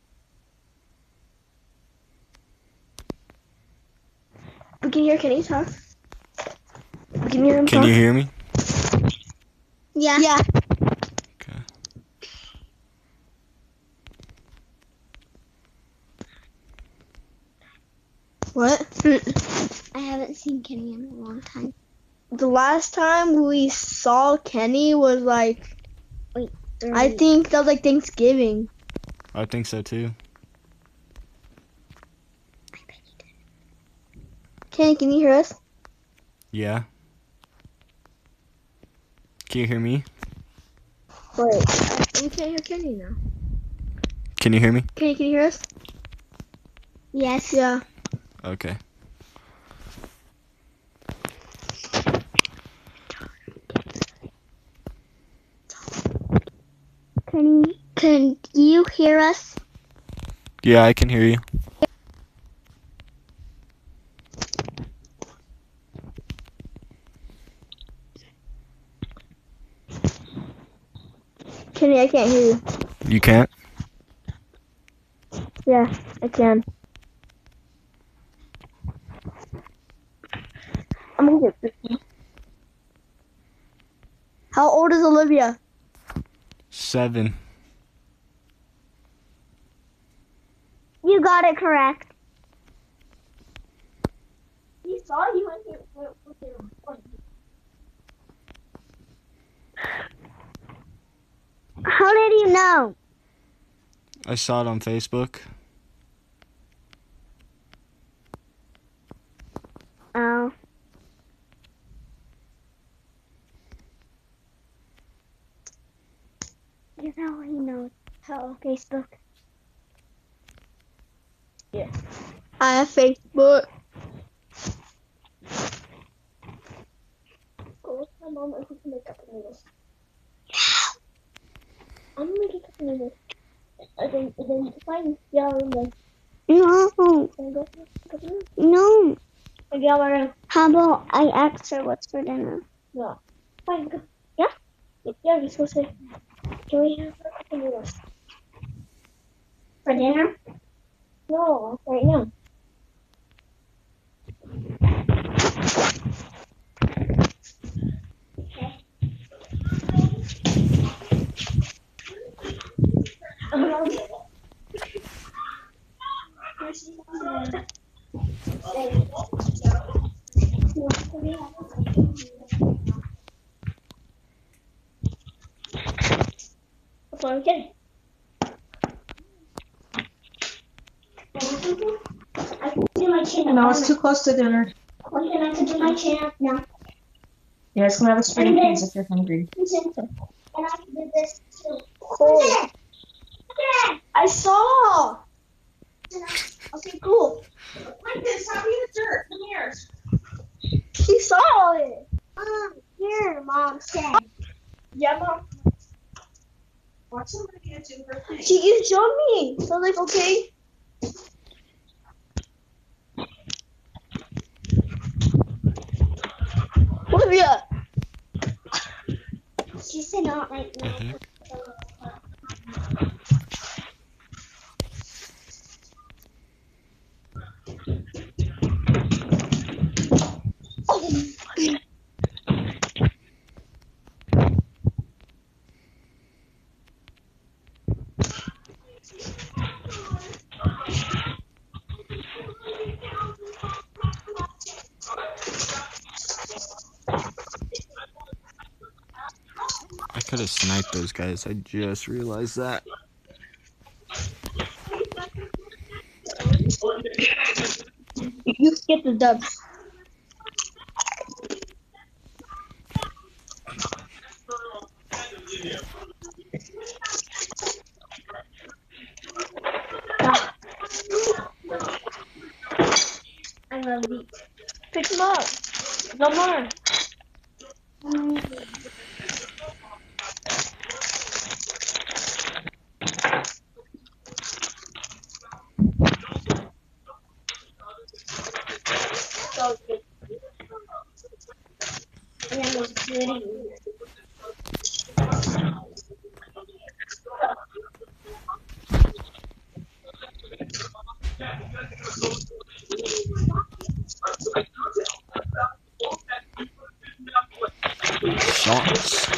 We can hear Kenny's, huh? We can hear him Can talk. you hear me? Yeah. Yeah. Okay. What? I haven't seen Kenny in a long time. The last time we saw Kenny was like, I think that was like Thanksgiving. I think so too. Kenny, can you hear us? Yeah. Can you hear me? Wait, we can't hear Kenny now. Can you hear me? Kenny, can you hear us? Yes. Yeah. Okay. Kenny, can you hear us? Yeah, I can hear you. Kenny, I can't hear you. You can't? Yeah, I can. I'm gonna get this. How old is Olivia? Seven. You got it correct. He saw you and he How did you know? I saw it on Facebook. Oh. You know he knows how Facebook. Yeah. I have Facebook. Go with my mom and we can make cup noodles. I'm gonna make a cup noodles. And then, and then fine. Yeah, and then No. can I go for a cup noodles? No. Okay, I'm gonna. How about I ask her what's for dinner? No. Fine, go. Yeah? Yeah, just go say. Can we have a cup noodles? For dinner? No, right now. That's what I'm kidding. I can do my chin up. No, it's too close to dinner. Okay, I can do my chin up now. Yeah, it's gonna have a string of peas if you're hungry. And I can do this too. Cool. I saw. Okay, cool. Lincoln, stop being a jerk. Come here. She saw it. Um, here, Mom said. Yeah, Mom. Watch somebody get to her thing. She you showed me. So like, okay. Olivia. She said not right The now. heck? I could have sniped those guys. I just realized that. You get the dub. them up. No more. So good. And it was pretty. Shots.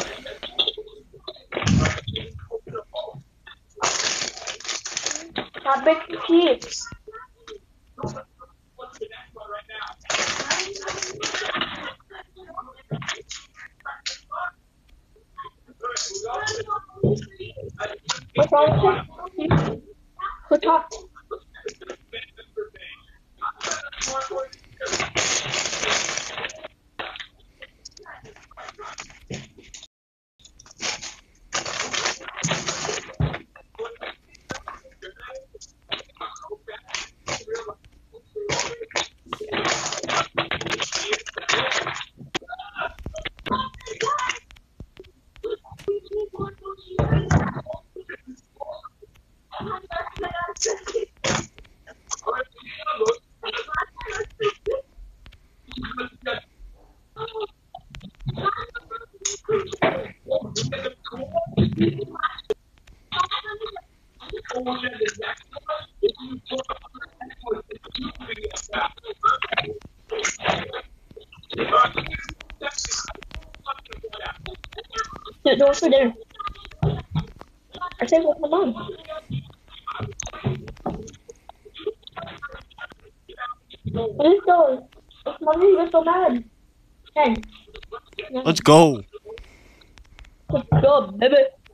How big the keeps? What's wrong with it? What's up? The door for dinner. I said, what's my mom? Let's go. Mommy, you're so mad. Hey. Let's go. Let's go, baby.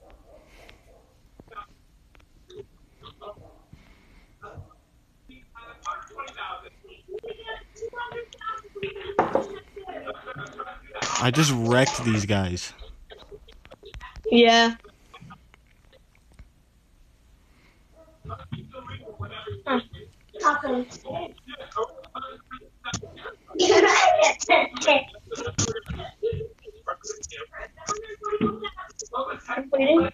I just wrecked these guys. Yeah. Huh. Completed?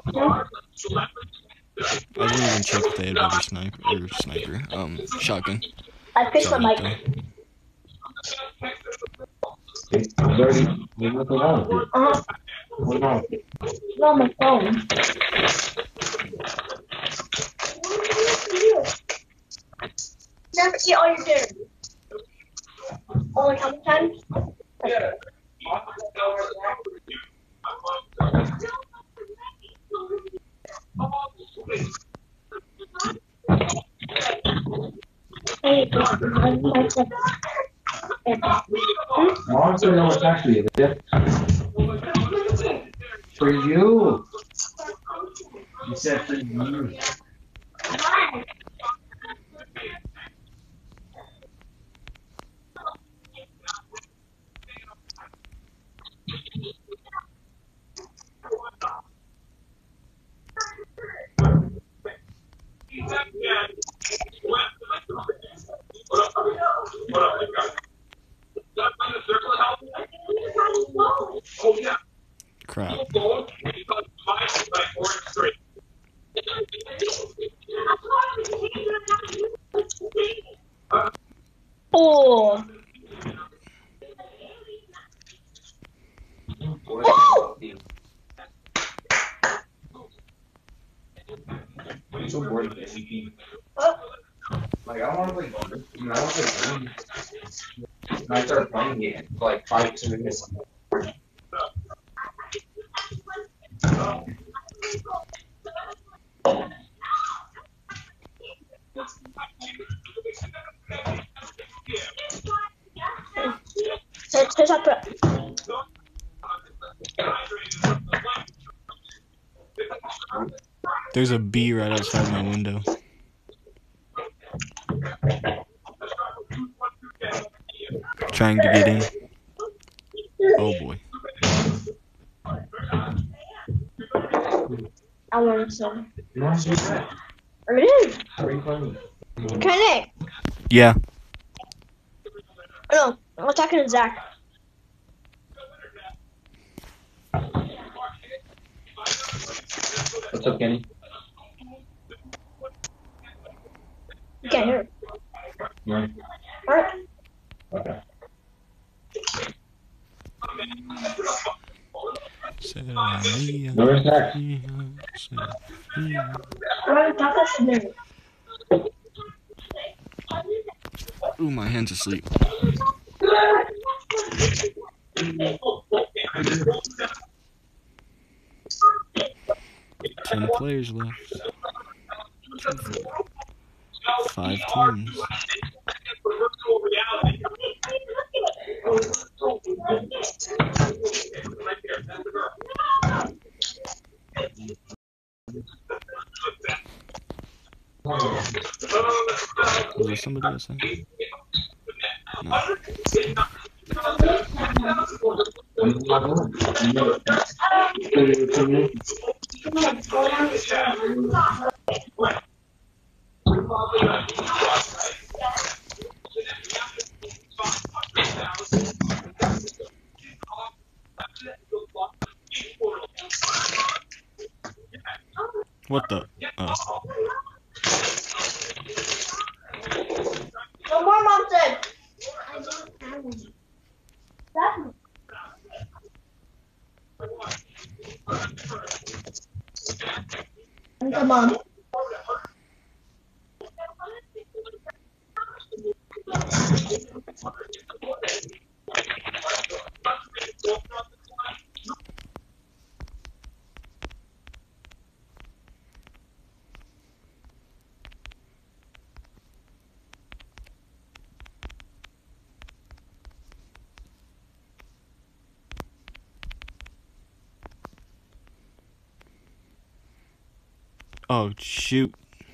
I didn't even check if they had better sniper or sniper. Um, shotgun. I fixed my Sorry, mic. though. What's wrong with it? Uh-huh. What's wrong with it? It's on my phone. Never eat all your dinner. Only how many times? Hey, Mom said no, it's actually a gift. For you. You said for you. Crap. Oh. Oh. I'm so bored of this. Like, I want to play, I mean, I want to play games. And I started playing it for like five, ten minutes. Here's up. There's a bee right outside my window. Trying to get in. Oh boy. I want some. You want to do that? It is. Are you playing? Can it? Yeah. No. I'm talking to Zach. What's up, Kenny? You can't hear him. No. Alright. Okay. No respect. Alright, talk us to me. Ooh, my hand's asleep. Ten players left. Two, four. Five teams. Was there somebody else there? No. What the? Oh. No more, Mom said. Come on. Oh, shoot.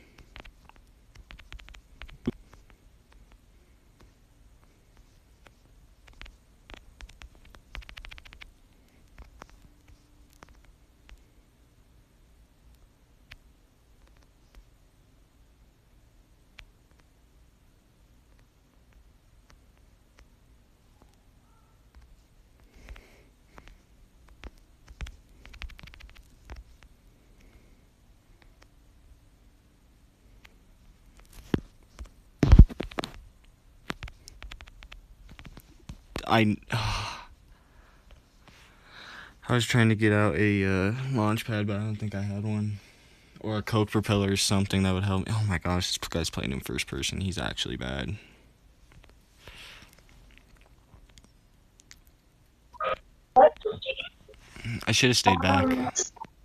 I I was trying to get out a uh, launch pad, but I don't think I had one. Or a Coke propeller or something that would help me. Oh my gosh, this guy's playing in first person. He's actually bad. I should have stayed back.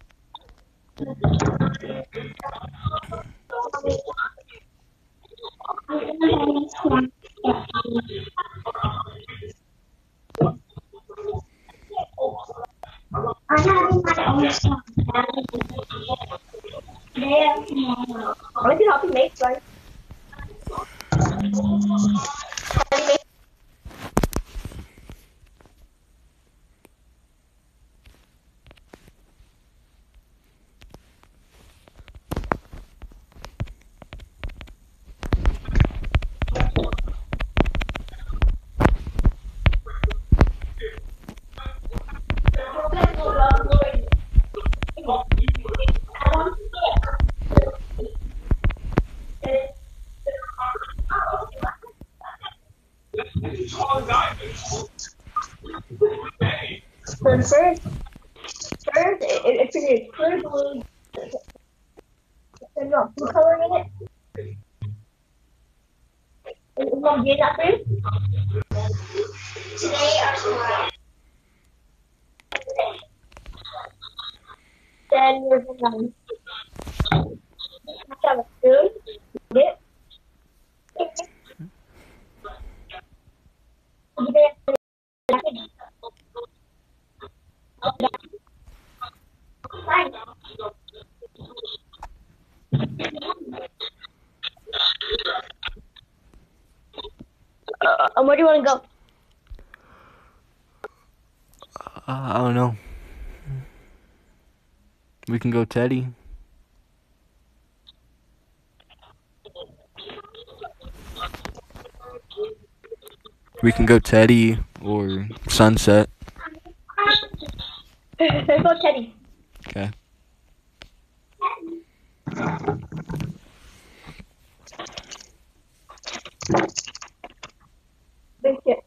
I can help you make one. Then first, first, if it's clear blue, there's no blue color in it. Is it going to be that blue? Today or tomorrow? Then we're going to have a food, it. Uh, and where do you want to go? Uh, I don't know. We can go Teddy. We can go Teddy or Sunset. Let's go Teddy. Okay. Big kid.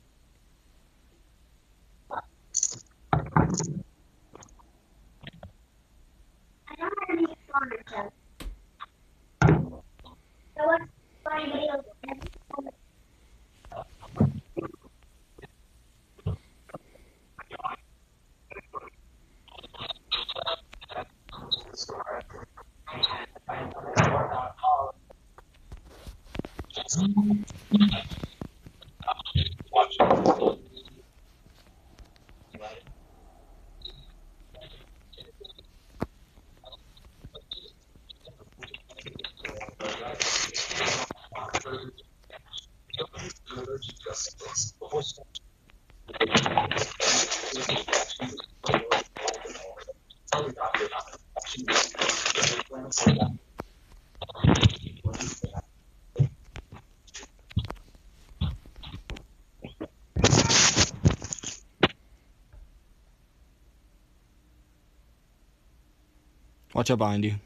Watch out behind you.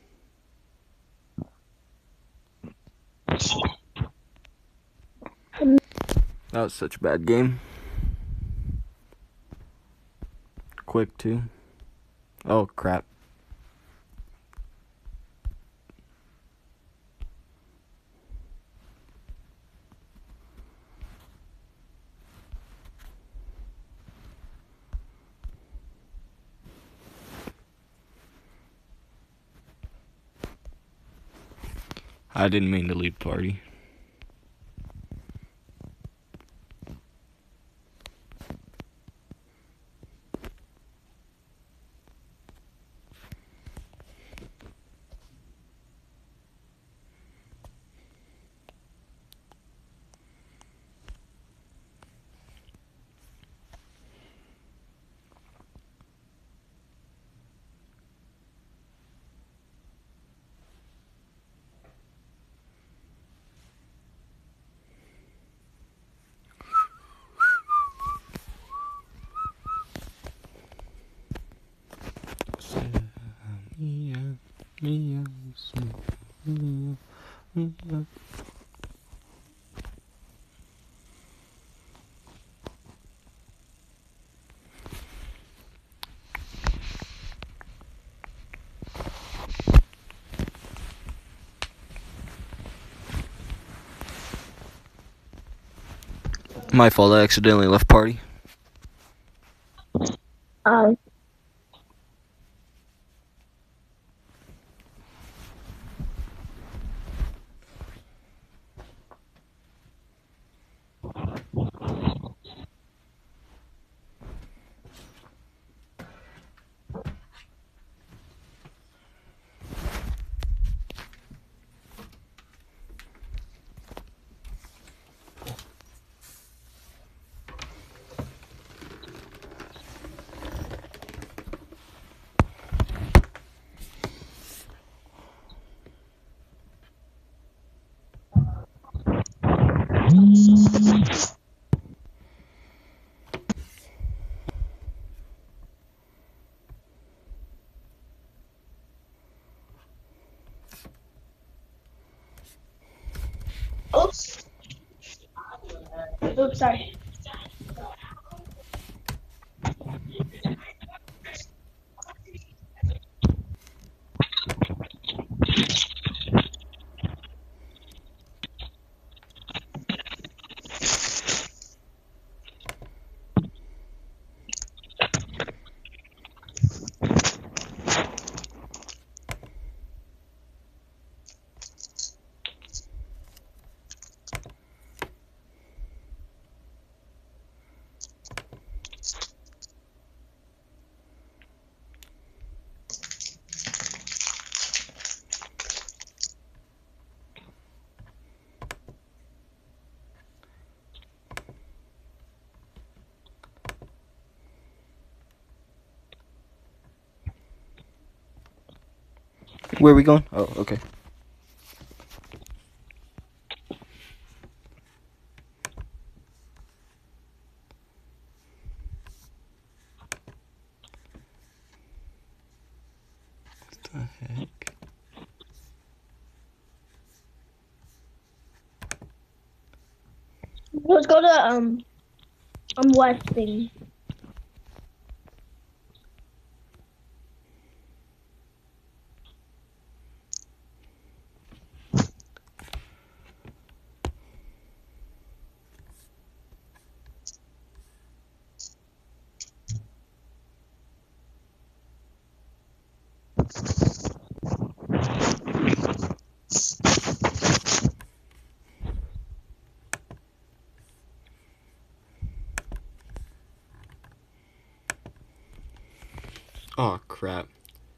That was such a bad game. Quick, too. Oh, crap. I didn't mean to leave party. My fault, I accidentally left party. Um. Oops. Oops, sorry. Where are we going? Oh, okay. The heck? Let's go to um um West thing. Oh crap.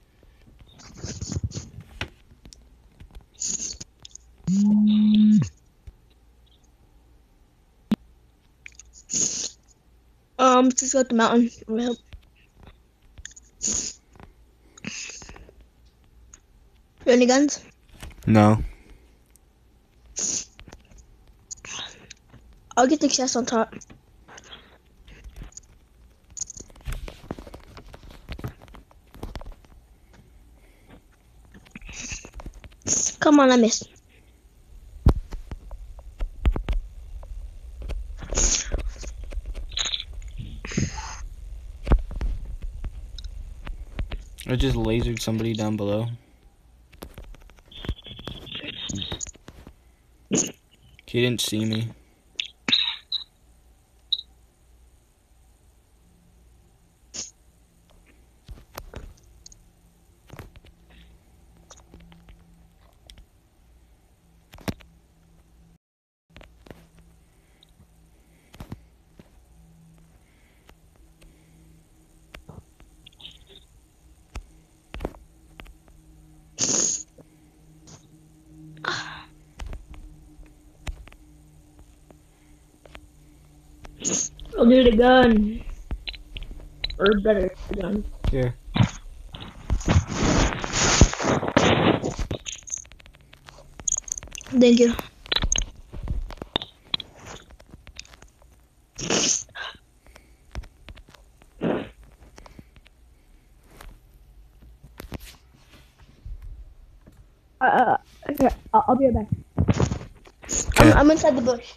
Um, let's just go up the mountain. Will help. You have any guns? No. I'll get the chest on top. Come on, I missed. I just lasered somebody down below. He didn't see me. I'll do the gun. Or better, the gun. Here. Thank you. Uh, okay, I'll, I'll be right back. Okay. I'm, I'm inside the bush.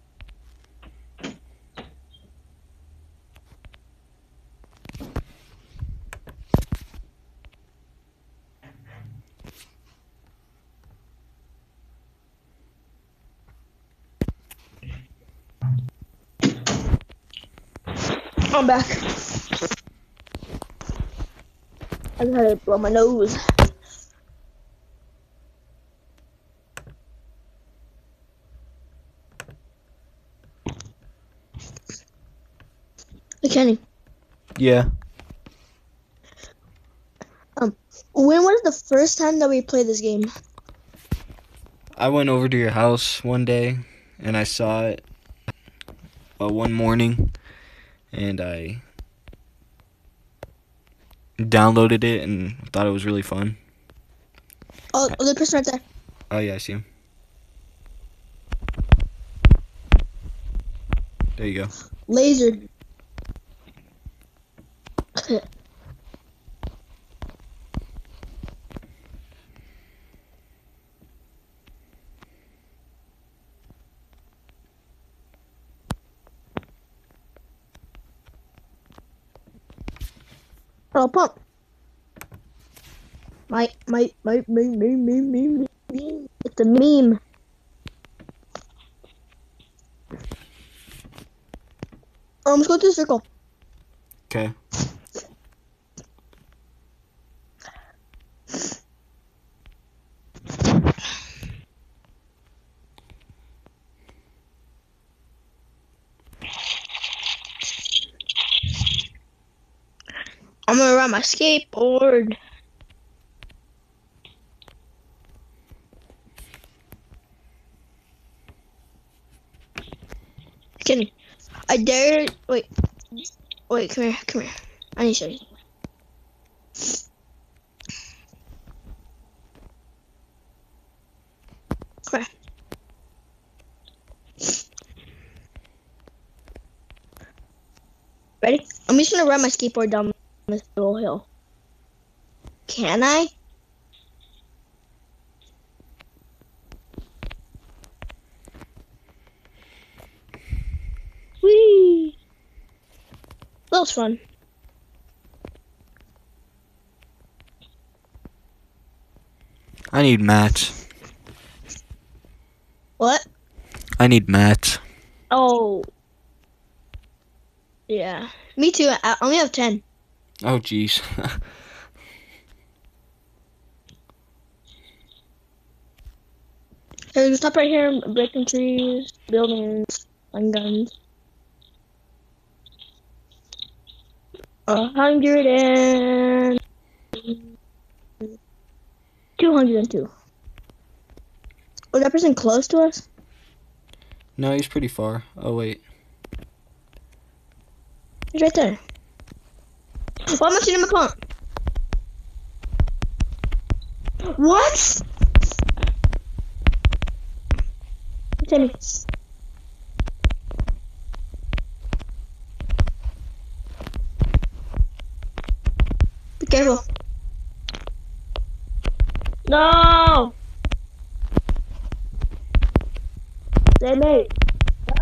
I'm back. I just had to blow my nose. Hey, Kenny. Yeah. Um, when was the first time that we played this game? I went over to your house one day and I saw it uh, one morning and I downloaded it and thought it was really fun. Oh, oh the person right there. Oh yeah, I see him. There you go. Laser. Oh, pump. My, my, my, my, my, my, my, my. It's a meme. Oh, let's go to the circle. Okay. I'm gonna ride my skateboard. Kenny, I dare. Wait, wait, come here, come here. I need to show you. Come here. Ready? I'm just gonna ride my skateboard down this little hill. Can I? that was fun. I need mats. What? I need mats. Oh. Yeah. Me too. I only have ten. Oh, jeez. Hey, stop right here, breaking trees, buildings, and guns. A hundred and two hundred and two. Was that person close to us? No, he's pretty far. Oh, wait. He's right there. Why am I shooting my pump? What? Tell me. Be careful. No! Stay mate. No.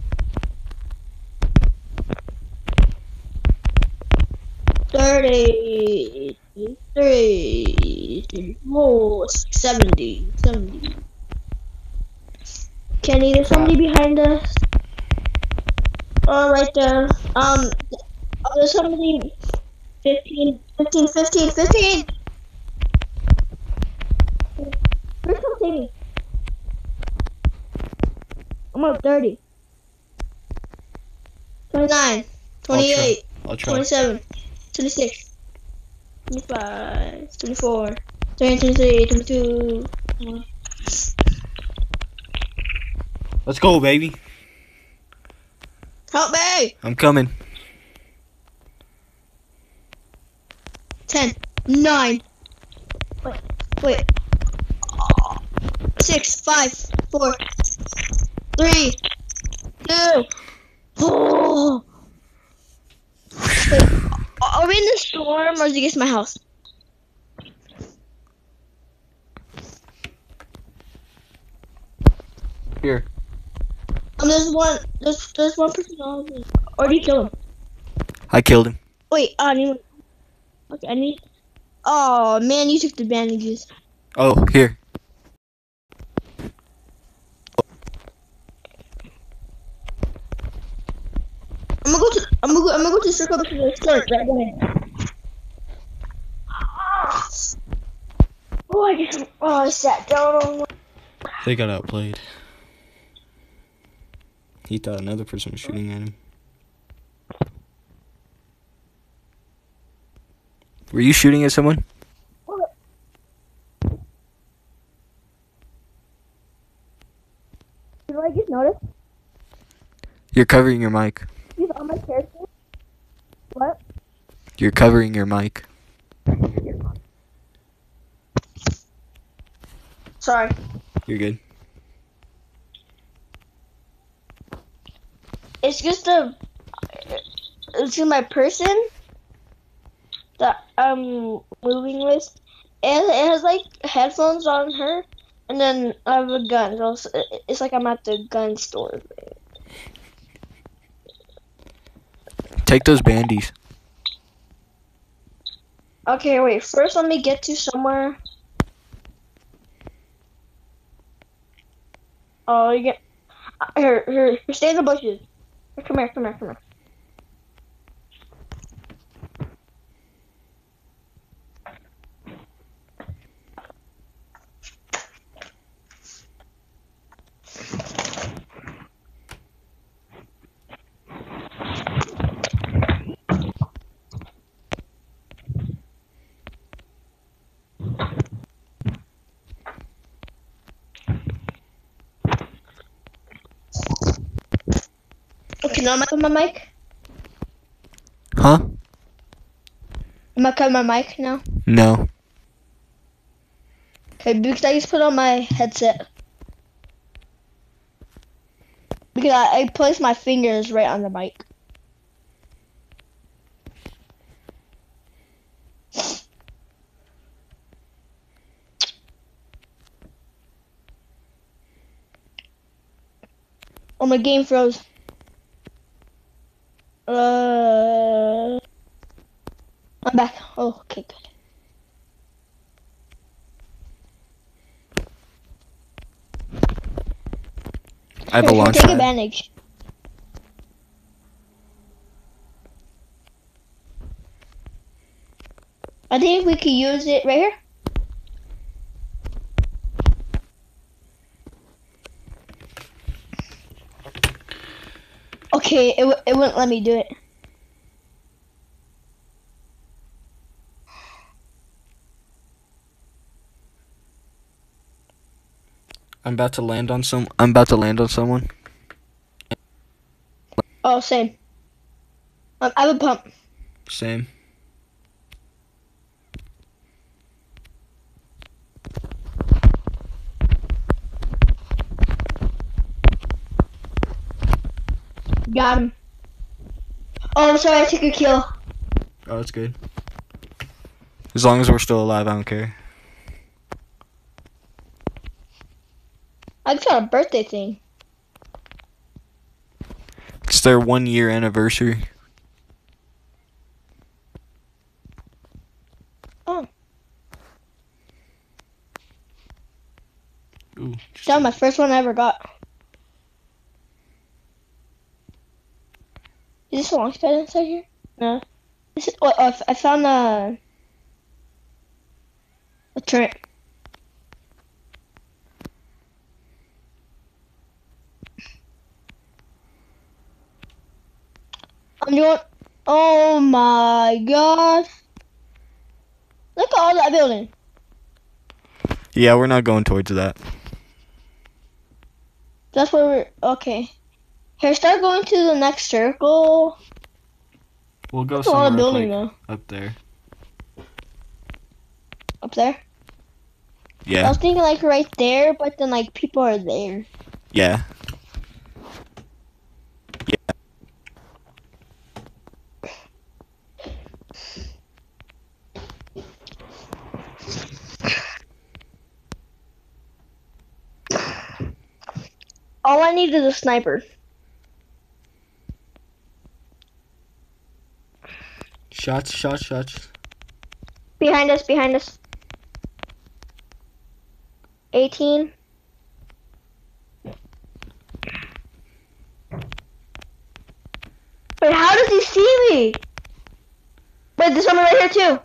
Thirty, three, four, seventy, seventy. Kenny, there's somebody behind us. Oh, right there. Um, oh, there's somebody. Fifteen, fifteen, fifteen, fifteen. Where's come take me? I'm up thirty. Twenty-nine, twenty-eight, I'll try. twenty-seven, twenty-six, twenty-five, twenty-four, twenty-three, twenty-two. Let's go, baby. Help me! I'm coming. Ten, nine. Wait, wait. Six, five, four, three, two. Oh. Wait, are we in the storm or is it against my house? Here. Um, there's one. There's there's one person on me. Or did you kill him? I killed him. Wait, uh, I need. Okay, I need. Oh man, you took the bandages. Oh, here. I'm gonna go to. I'm gonna go. I'm gonna go to the circle because there's storm right behind. Oh, I just. Oh, I sat down on one. They got outplayed. He thought another person was shooting at him. Were you shooting at someone? Did I just notice? You're covering your mic. He's on my character. What? You're covering your mic. Sorry. You're good. It's just a. It's just my person that I'm moving with. And it has like headphones on her, and then I have a gun. So it's, it's like I'm at the gun store. Take those bandies. Okay, wait. First, let me get to somewhere. Oh, you get. Here, here, here, stay in the bushes. Here, come here, come here, come here. Okay, now am I covering my mic? Huh? Am I covering my mic now? No. Okay, because I just put on my headset. Because I, I placed my fingers right on the mic. Oh, my game froze. Uh. I'm back. Oh, okay, good. I have a Here, here, launch take pad. advantage. I think we could use it right here. Okay, it, w- it wouldn't let me do it. I'm about to land on some. I'm about to land on someone. Oh, same. Um, I have a pump. Same. Got him. Oh, I'm sorry, I took a kill. Oh, that's good. As long as we're still alive, I don't care. I just got a birthday thing. It's their one year anniversary. Oh, Ooh. that was my first one I ever got. Is this a launch pad inside here? No. This is, oh, oh, I f- I found a, a turret. I'm doing. Oh my god! Look at all that building. Yeah, we're not going towards that. That's where we're. Okay. Here, start going to the next circle. We'll go That's a lot of somewhere up, building like, though. up there. Up there. I Yeah. was thinking like right there, but then like people are there. Yeah. All I need is a sniper. Shots, shots, shots. Behind us, behind us. eighteen. Wait, how does he see me? Wait, there's someone right here too.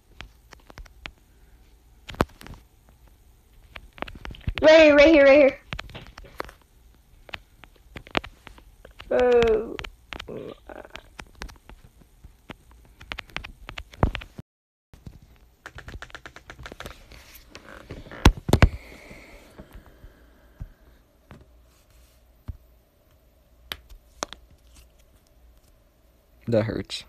Right here, right here, right here. Oh. That hurts.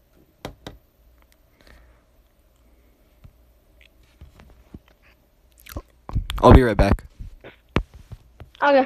I'll be right back. Okay.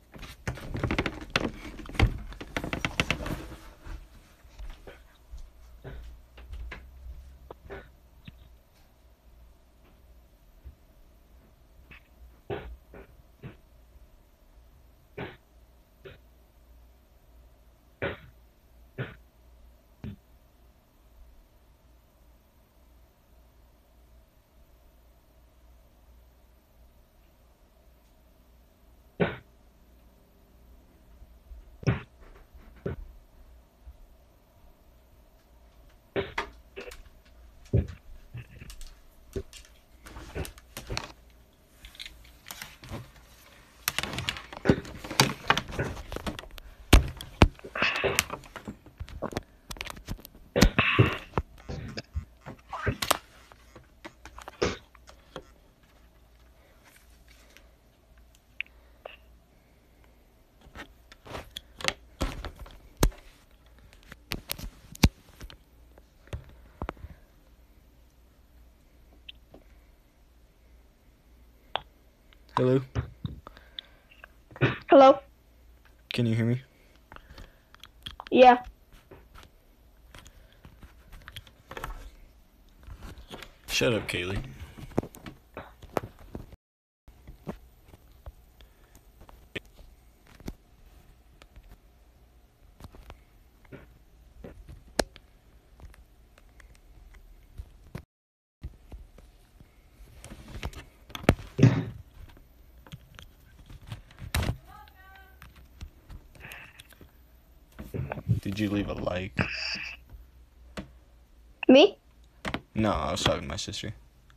Hello? Hello? Can you hear me? Yeah. Shut up, Kaylee. Did you leave a like? Me? No, I was talking to my sister.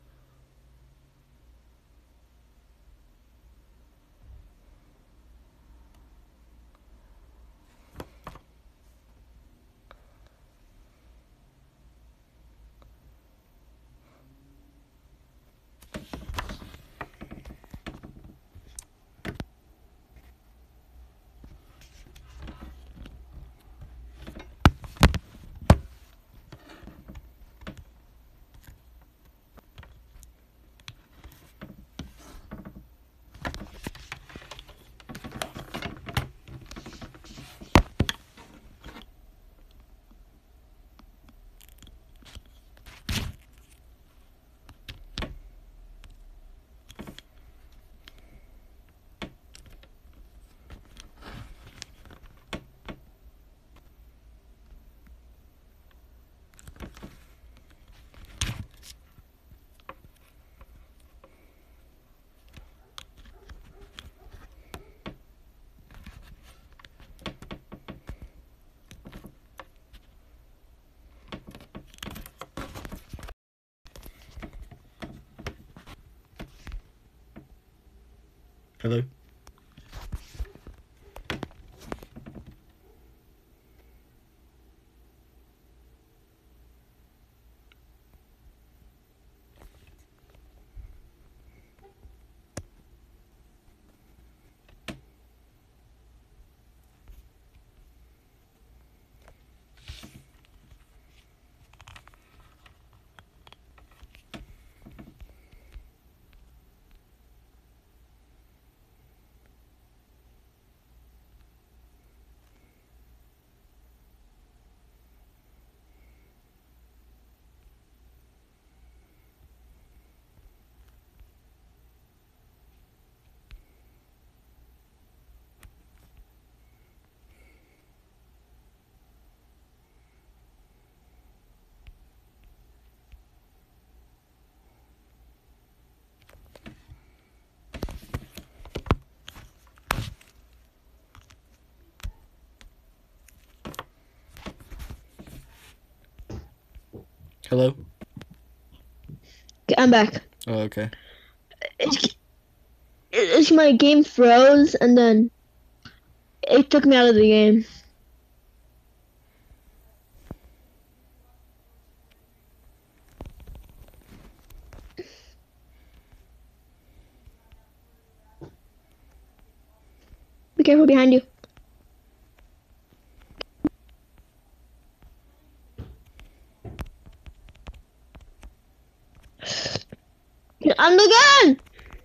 Hello? Hello? Okay, I'm back. Oh, okay. It's, it's my game froze and then it took me out of the game. Be careful behind you. I'm the gun!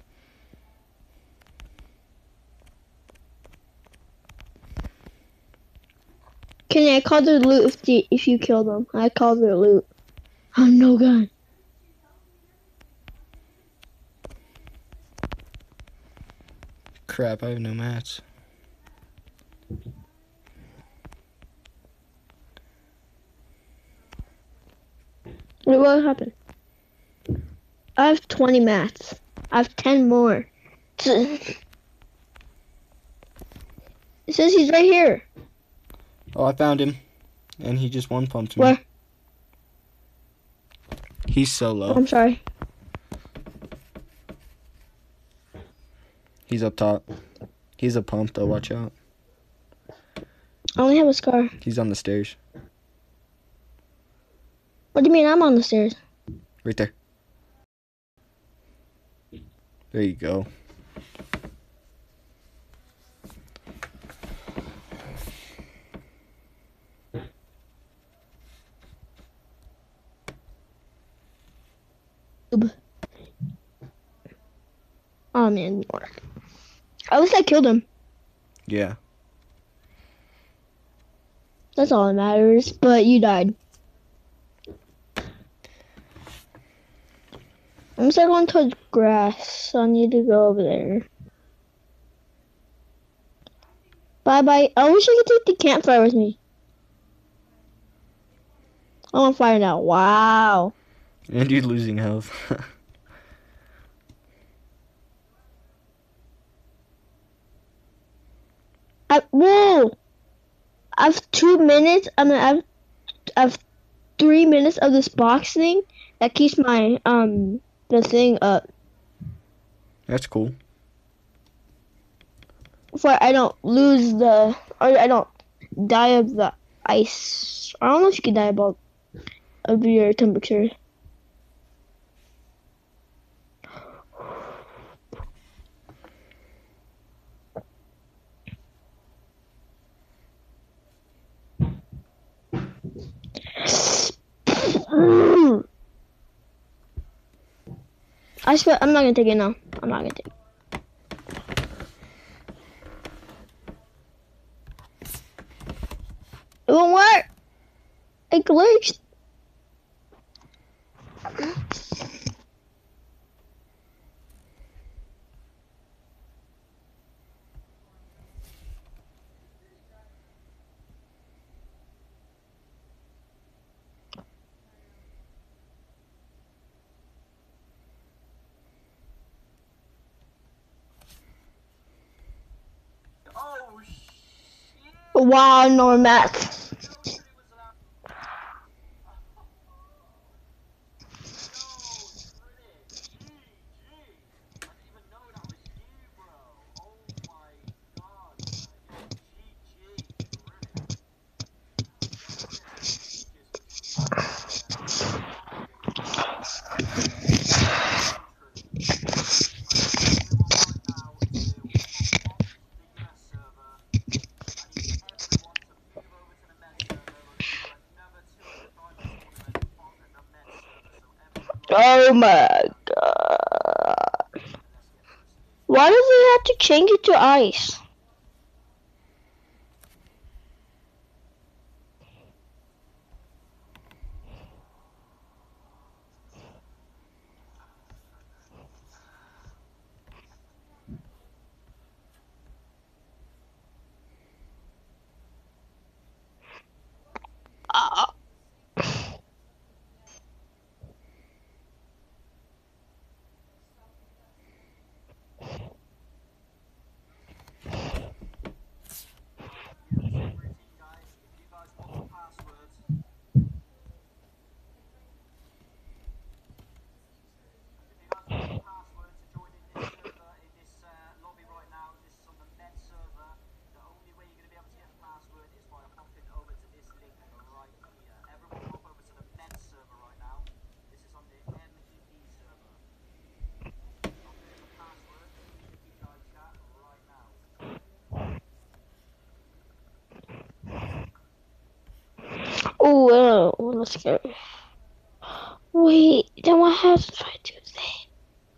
Kenny, I called their loot if the, if you kill them. I called their loot. I'm no gun. Crap, I have no mats. Wait, what happened? I have twenty mats. I have ten more. It says he's right here. Oh, I found him. And he just one pumped me. Where? He's so Oh, low. I'm sorry. He's up top. He's a pump though, watch out. I only have a scar. He's on the stairs. What do you mean I'm on the stairs? Right there. There you go. Oh man, at least I killed him. Yeah. That's all that matters. But you died. I'm start going towards grass, so I need to go over there. Bye bye. I wish I could take the campfire with me. I want to find out. Wow. And you're losing health. I, whoa! I have two minutes. I mean, I have, I have three minutes of this box thing that keeps my um the thing up. That's cool. For I don't lose the or I don't die of the ice. I don't know if you can die about of your temperature. I swear, I'm not gonna take it now. I'm not gonna take it. It won't work. It glitched. Wow, no math. Oh my god. Why does it have to change it to ice? Uh, oh, uh, let's go. Wait, then what happens if I do that?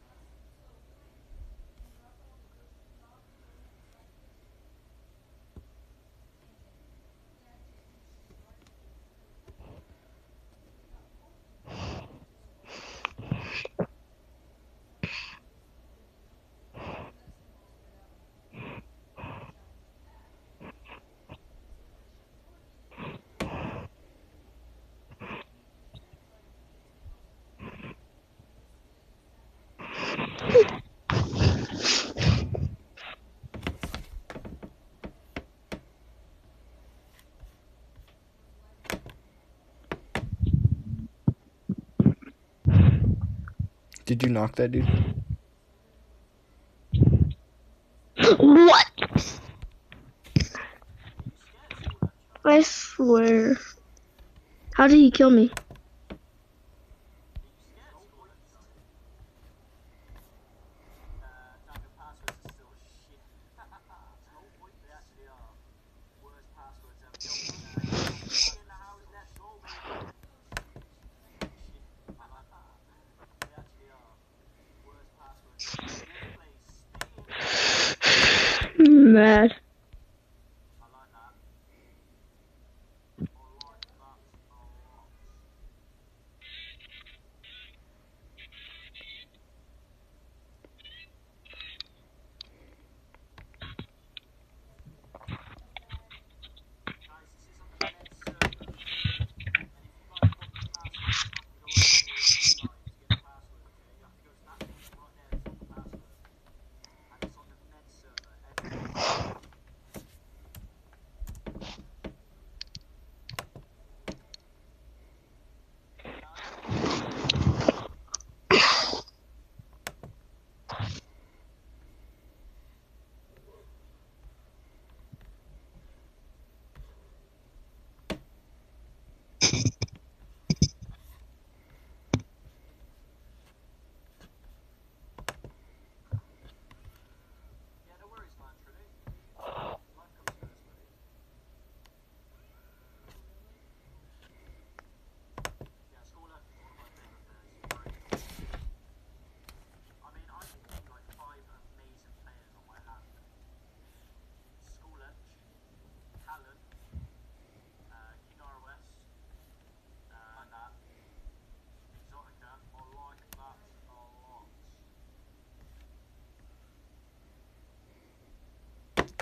Did you knock that dude? What? I swear. How did he kill me? Mad.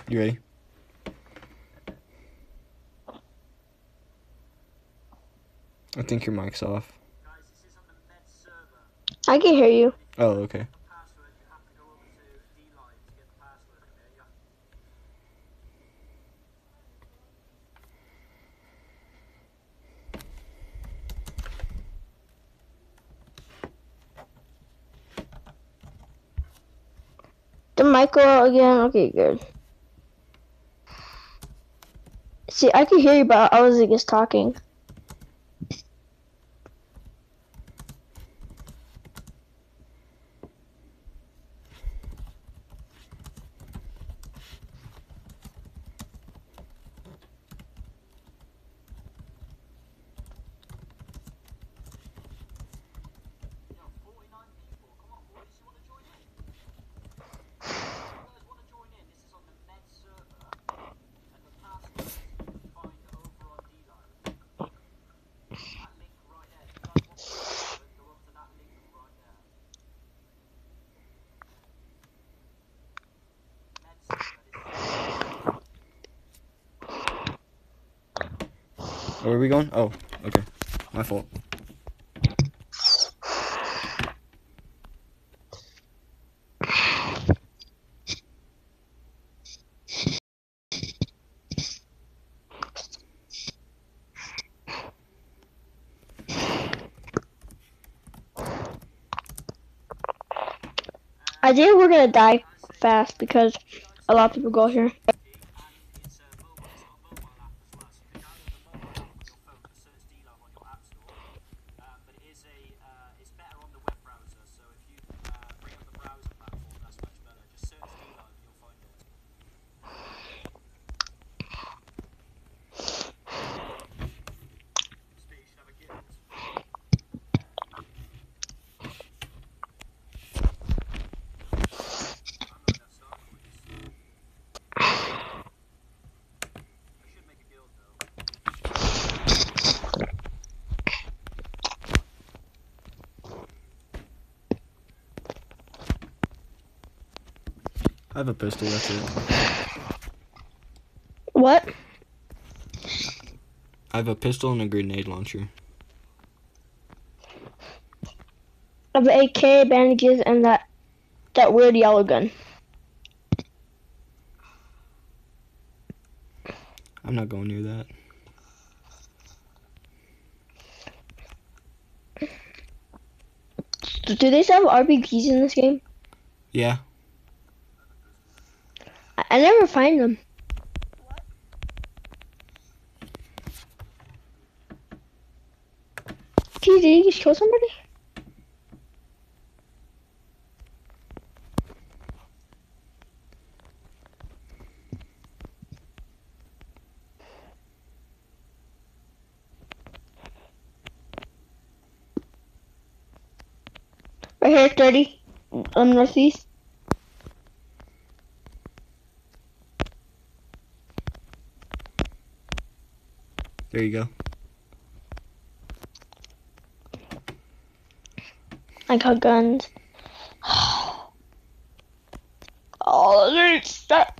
You ready? I think your mic's off. I can hear you. Oh, okay. The mic go out again? Okay, good. See, I can hear you, but I was just talking. Where are we going? Oh, okay. My fault. I think we're gonna die fast because a lot of people go here. I have a pistol, that's it. What? I have a pistol and a grenade launcher. I have A K, bandages, and that that weird yellow gun. I'm not going near that. Do they still have R P Gs in this game? Yeah. I, I never find them. Gee, did you just kill somebody? Right here, thirty. Um, northeast. There you go. I got guns. Oh, there's that.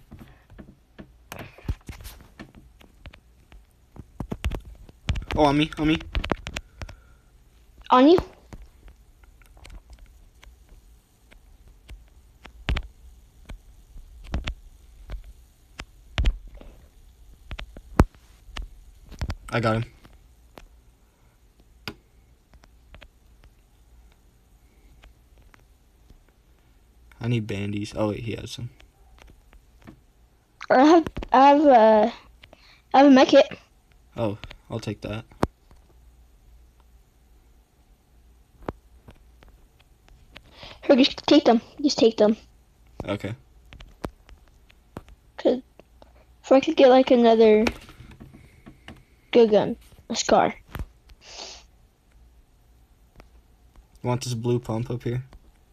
Oh, on me, on me. On you? I got him. I need bandies. Oh wait, he has some. I have, I have, uh, I have a mech kit. Oh, I'll take that. Here, just take them. Just take them. Okay. Cause if I could get like another good gun, a scar. You want this blue pump up here?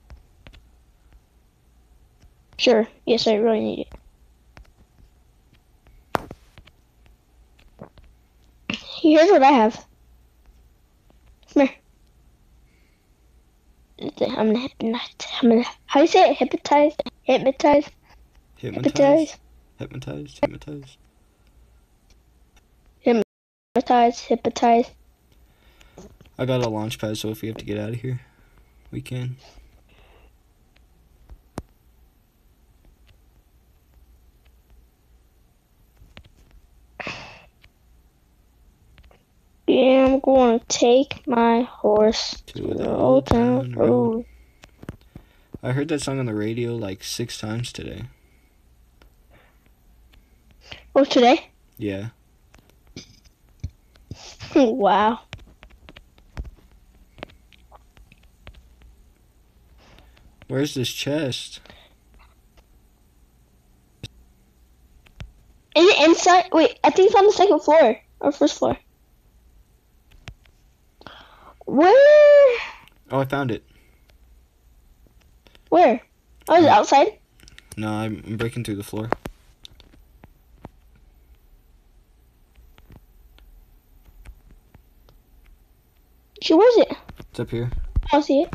Sure. Yes, I really need it. Here's what I have. Come here. I'm gonna hypnotize. I'm gonna. How do you say it? Hypnotize. Hypnotize. Hypnotize? Hypnotized, hypnotized. Hypnotize, hypnotize. I got a launch pad, so if we have to get out of here, we can. Yeah, I'm going to take my horse To to the the old old town town road. road. I heard that song on the radio like six times today. Oh, today? Yeah. Wow. Where's this chest? Is it inside? Wait, I think it's on the second floor. Or first floor. Where? Oh, I found it. Where? Oh, is it Yeah. outside? No, I'm, I'm breaking through the floor. She was it? It's up here. I don't see it.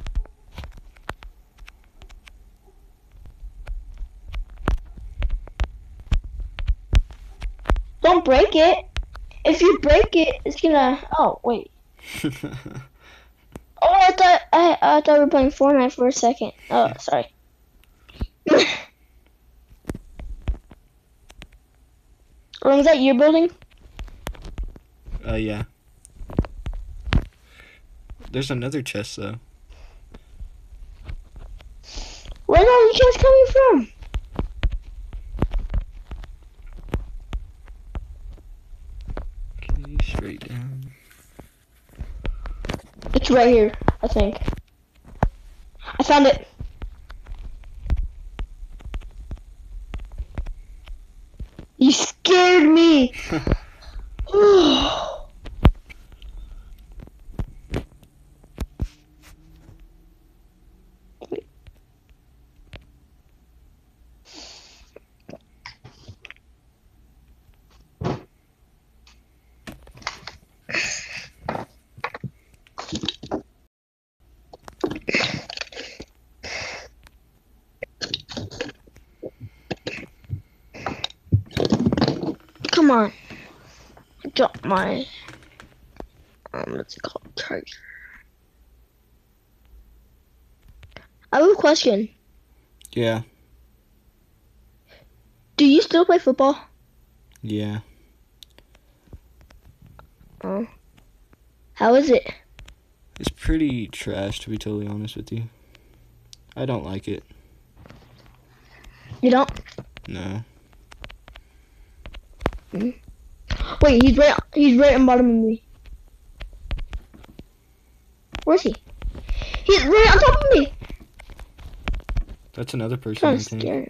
Don't break it. If you break it, it's gonna. Oh wait. Oh, I thought I, I thought we were playing Fortnite for a second. Oh, sorry. Was that your building? uh, yeah. There's another chest, though. Where's all the chests coming from? Okay, straight down. It's right here, I think. I found it. You scared me. Come on. I dropped my um what's it called? Charger. I have a question. Yeah. Do you still play football? Yeah. Oh. How is it? It's pretty trash, to be totally honest with you. I don't like it. You don't? No. Wait, he's right he's right on bottom of me. Where is he? He's right on top of me! That's another person, I I'm think. scared.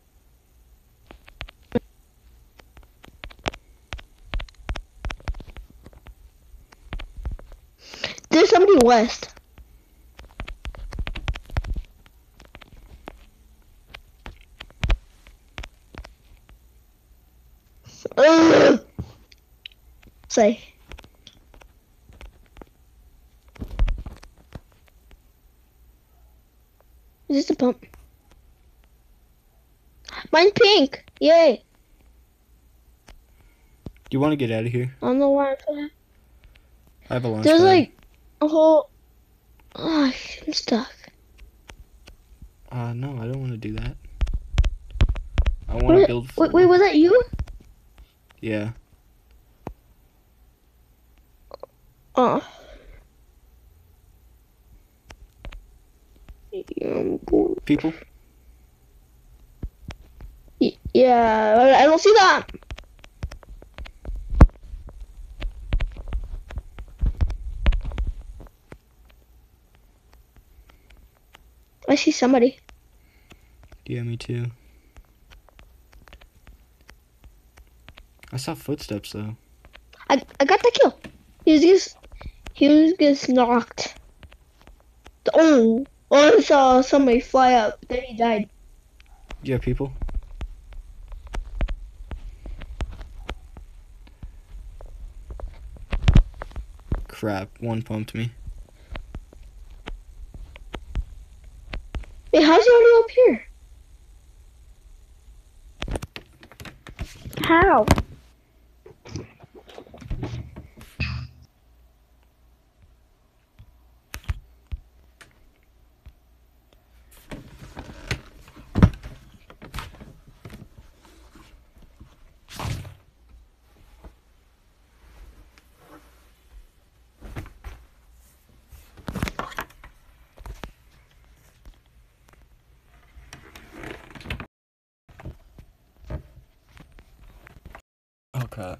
There's somebody west. Ugh. Say. Is this a pump? Mine's pink! Yay! Do you want to get out of here? I don't know why I put that. I have a launch There's pad. like a whole. Oh, I'm stuck. Uh, no, I don't want to do that. I What want to is- build. Wait, wait, was that you? Yeah. Oh. People? Y- Yeah, I I don't see that. I see somebody. Yeah, me too. I saw footsteps, though. I I got the kill. He was just he was just knocked. Oh, oh! I saw somebody fly up. Then he died. Yeah, people? Crap, one pumped me. Wait, how's he already up here? How? Oh crap.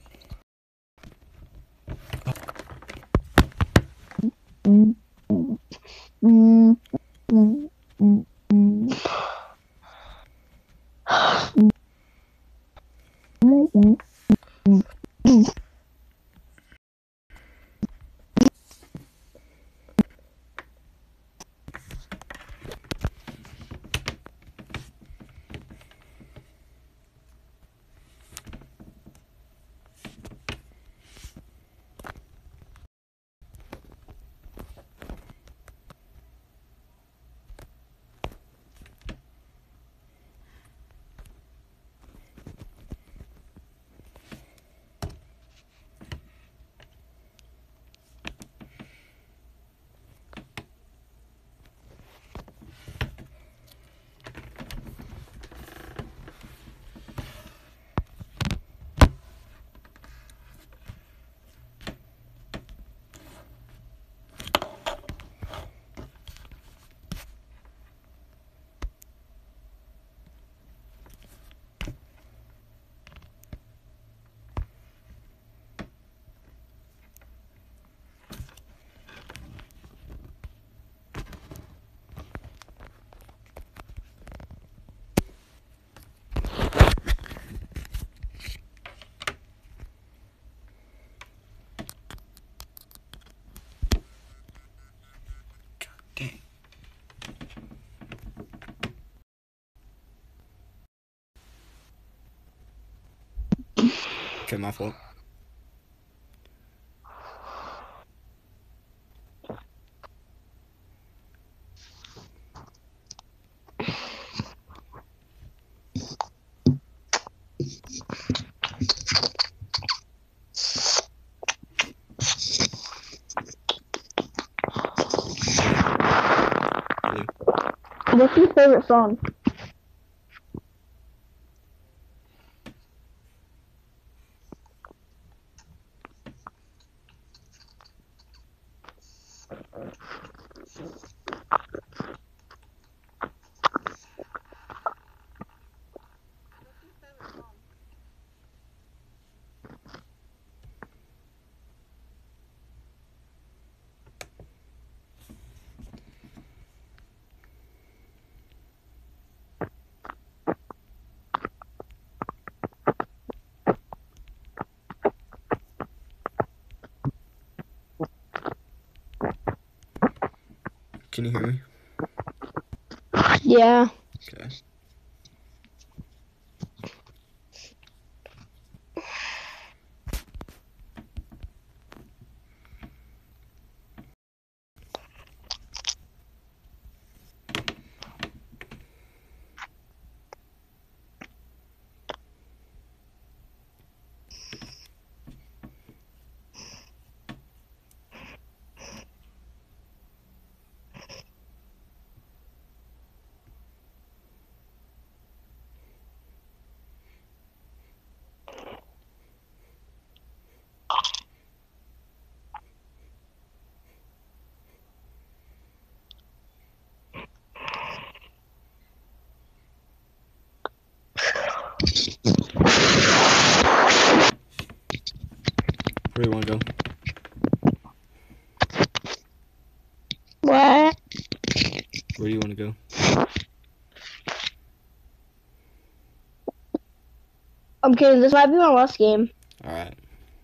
Mm, mm, mm, mm, mm, mm. Mm, mm, mm, mm. Dang. Okay, my fault. Blue. What's your favorite song? Can you hear me? Yeah. Okay. Where do you want to go? What? Where do you want to go? Okay, this might be my last game. Alright.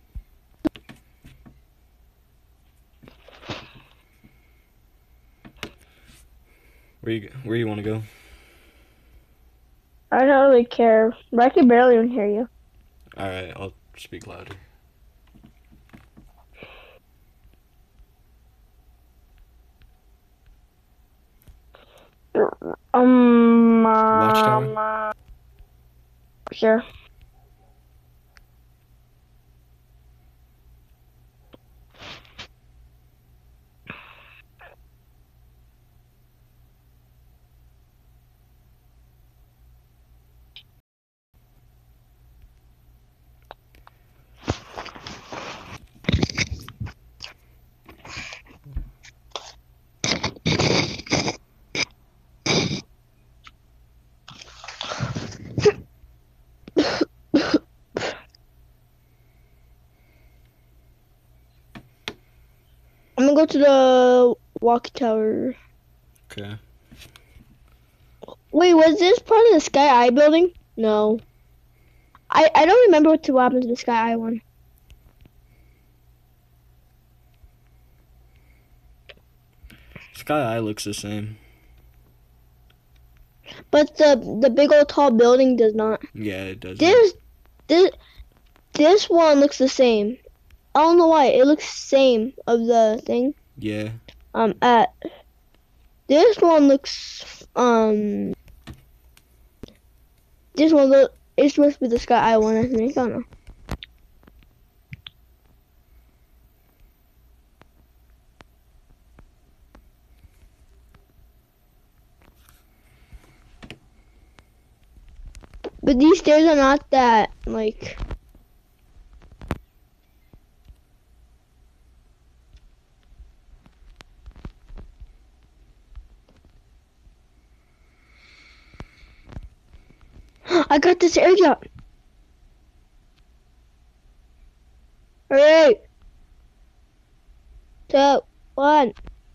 Where you where you want to go? I don't really care, but I can barely even hear you. Alright, I'll speak louder. Um, um, Watchtower? uh, sure. to the walk tower. Okay. Wait, was this part of the Sky Eye building? No. I, I don't remember what happened to the Sky Eye one. Sky Eye looks the same. But the the big old tall building does not. Yeah, it does. This this this one looks the same. I don't know why. It looks the same of the thing. Yeah. Um at this one looks um this one look it's supposed to be the Sky Eye one, I think. I don't know. But these stairs are not that, like... I got this air gun! Alright! Two, one.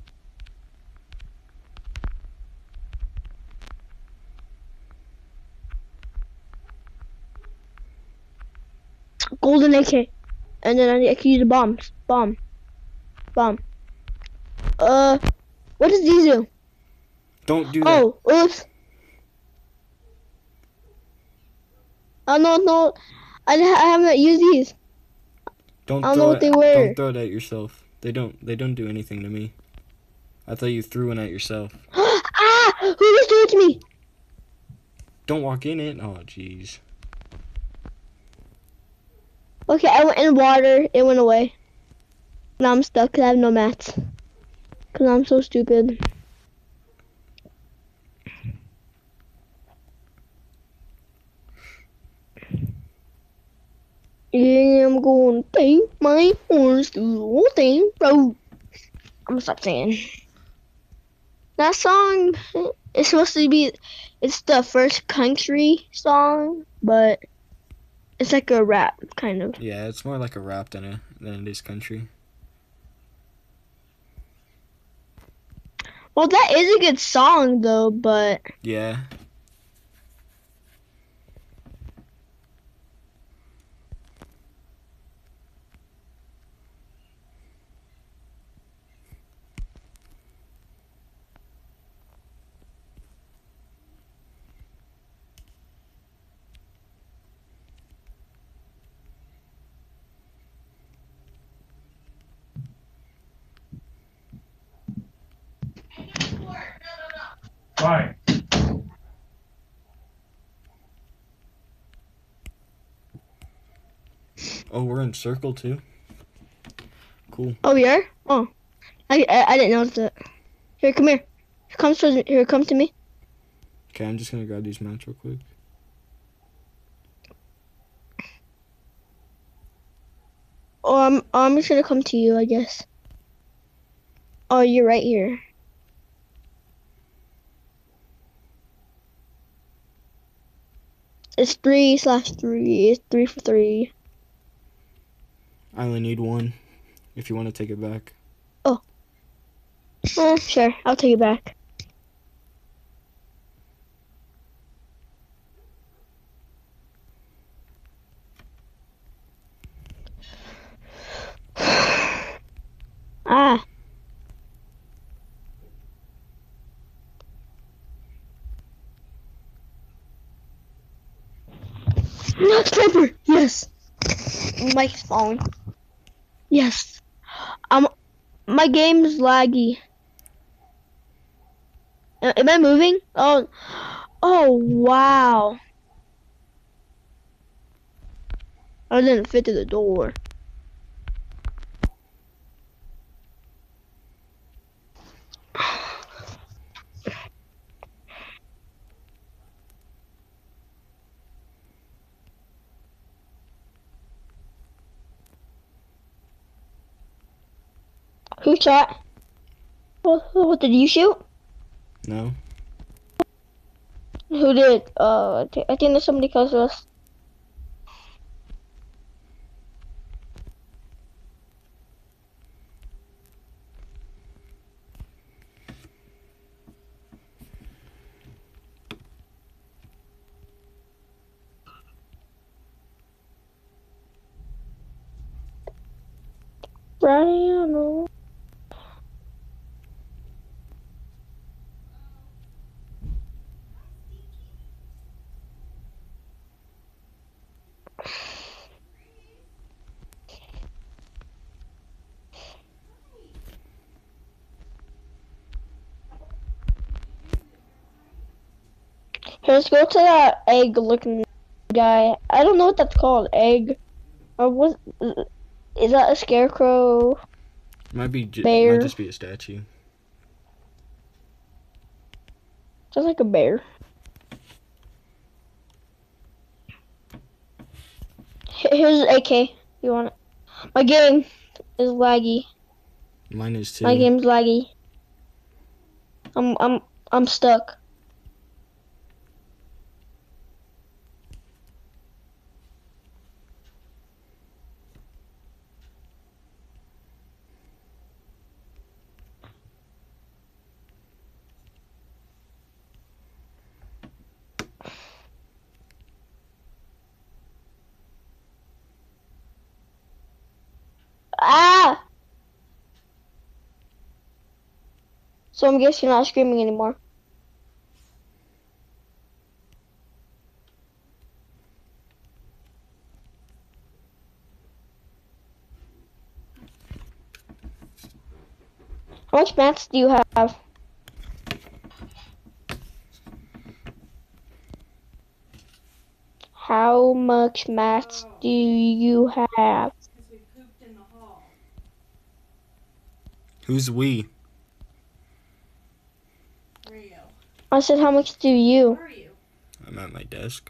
Golden A K, and then I, I can use the bombs. Bomb, bomb. Uh, what does these do? Don't do that. Oh, oops. Oh no, no, I, I haven't used these. Don't I don't throw know what it, they were. Don't throw it at yourself. They don't. They don't do anything to me. I thought you threw one at yourself. Ah! Who just threw it to me? Don't walk in it. Oh, jeez. Okay, I went in water. It went away. Now I'm stuck because I have no mats. Because I'm so stupid. Yeah, I'm going to take my horse to the old thing road. I'm gonna stop singing. That song is supposed to be, it's the first country song, but it's like a rap, kind of. Yeah, it's more like a rap than a than it is country. Well, that is a good song, though, but... Yeah. Fine. Oh, we're in circle too. Cool. Oh, we are? Oh. I, I, I didn't notice that. Here, come here. Here, come to, here, come to me. Okay, I'm just gonna grab these mats real quick. Oh, I'm, I'm just gonna come to you, I guess. Oh, you're right here. It's three slash three. It's three for three. I only need one. If you want to take it back. Oh, sure. I'll take it back. Ah. Not sniper. Yes. Mike's phone. Yes. Um, my game's laggy. Uh, Am I moving? Oh, oh wow. I didn't fit to the door. Who shot? What, what did you shoot? No. Who did? Uh, I thi- I think there's somebody close to us. Brian. Here, let's go to that egg looking guy. I don't know what that's called. Egg. Or what? Is that a scarecrow? Might be ju- Bear. might just be a statue. Sounds like a bear. H- Here's an A K. You want it? My game is laggy. Mine is too. My game's laggy. I'm I'm I'm stuck. Ah! So I'm guessing you're not screaming anymore. How much mats do you have? How much mats do you have? Because we pooped in the hall. Who's we? Rio. I said, how much do you? Where are you? I'm at my desk.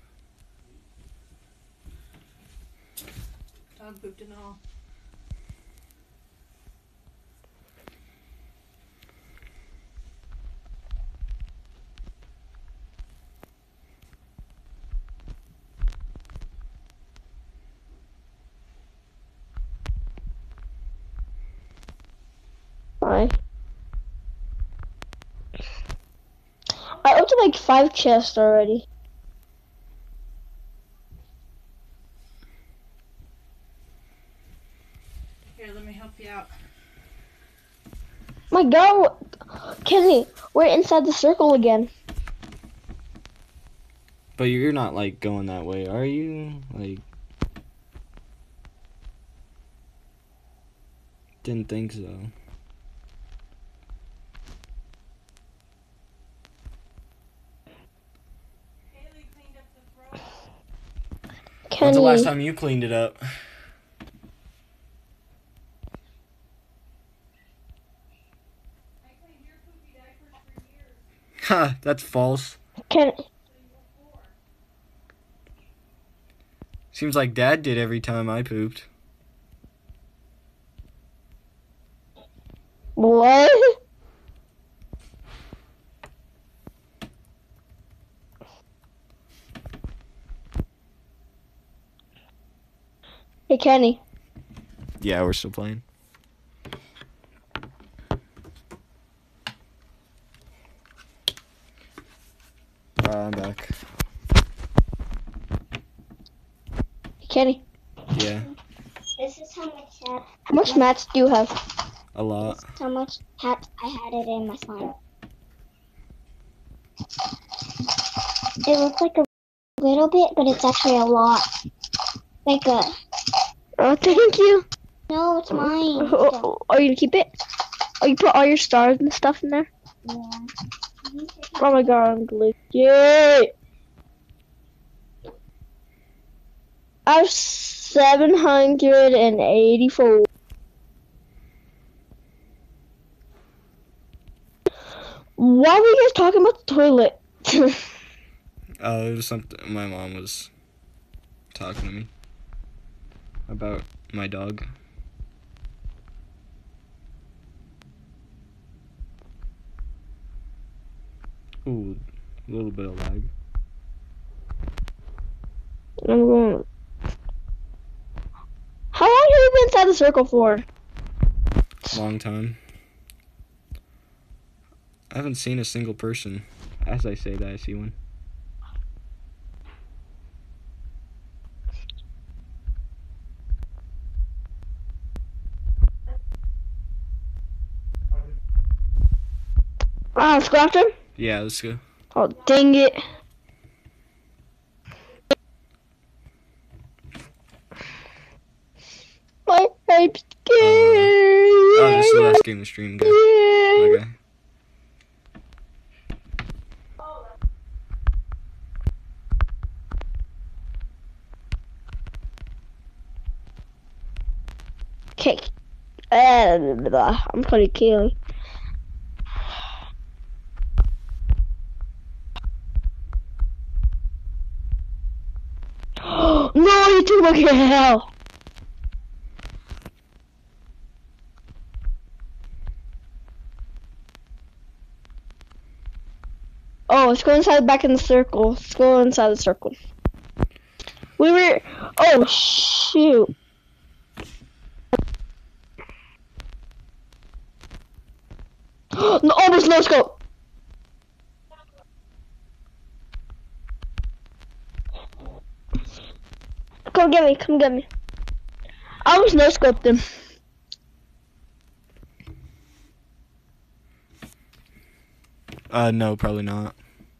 Dog pooped in the hall. Bye. I opened like five chests already. Here, let me help you out. My God, Kenny, we're inside the circle again. But you're not like going that way, are you? Like, didn't think so. Haley cleaned up the throat. Kenny, When's the last time you cleaned it up? I cleaned your poopy diapers for years. Ha, that's false. Ken, Seems like Dad did every time I pooped. what? Hey, Kenny. Yeah, we're still playing. Uh, I'm back. Hey, Kenny. Yeah, This is how much hat. How much mats do you have? a lot. This is how much hat I had it in my slime. It looks like a little bit, but it's actually a lot. Like a. Oh, thank you. No, it's mine. Oh, are you gonna keep it? Oh, you put all your stars and stuff in there? Yeah. Oh my God, I'm glitched. Yay! I have seven hundred eighty-four. Why were you guys talking about the toilet? Oh, it was something. My mom was talking to me about my dog. Ooh, a little bit of lag. I'm going. How long have you been inside the circle for? Long time. I haven't seen a single person. As I say that, I see one. Ah, let's go after him? Yeah, let's go. Oh, dang it. My hype's scared. Oh, this is the last game of stream, guys. Okay. Okay. Uh, I'm calling Kaylee. No, you took my kill. Oh, let's go inside back in the circle. Let's go inside the circle. We were. Oh, shoot. No, almost no scope. Come get me, come get me. I was no scoped him. Uh, no, probably not.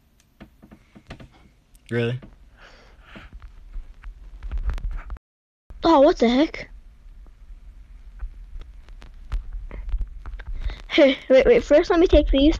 Really? Oh, what the heck? Hey, wait, wait, first let me take these.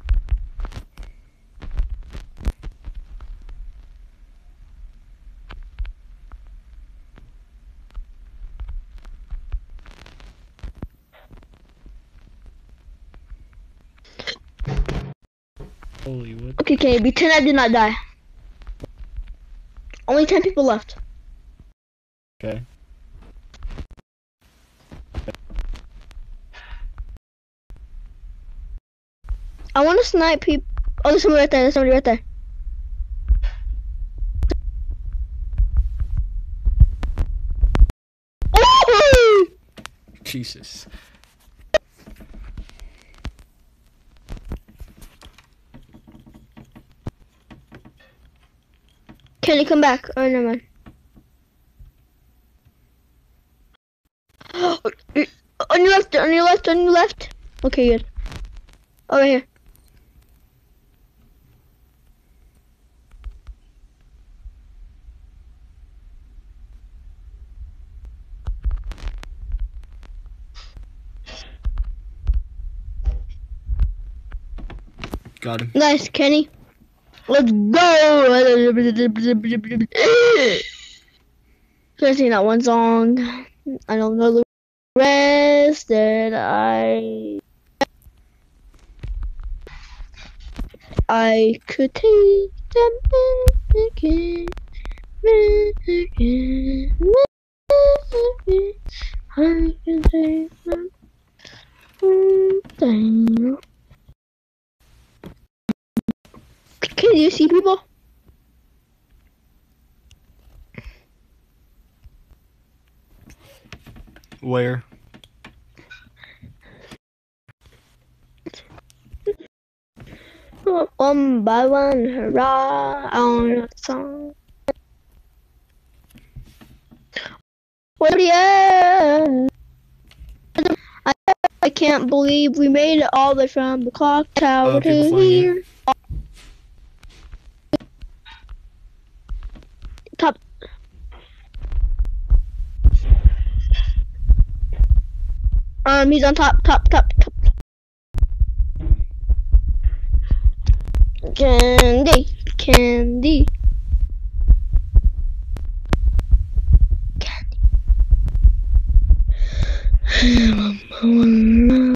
Holy what? Okay, okay, pretend I did not die. Only ten people left. Okay. I want to snipe people. Oh, there's somebody right there. There's somebody right there. Oh! Jesus. Can you come back? Oh, never mind. On your left, on your left, on your left. Okay, good. Over here. Got him. Nice, Kenny. Let's go. Just sing that one song. I don't know the rest that I I could take them again, again, again. I can take them down. Can you see people? Where? One by one, hurrah, on a song. Well, yeah. I, I can't believe we made it all the way from the clock tower Oh, to people flying in. here. Top. Um, he's on top, top, top, top. Candy, candy. Candy.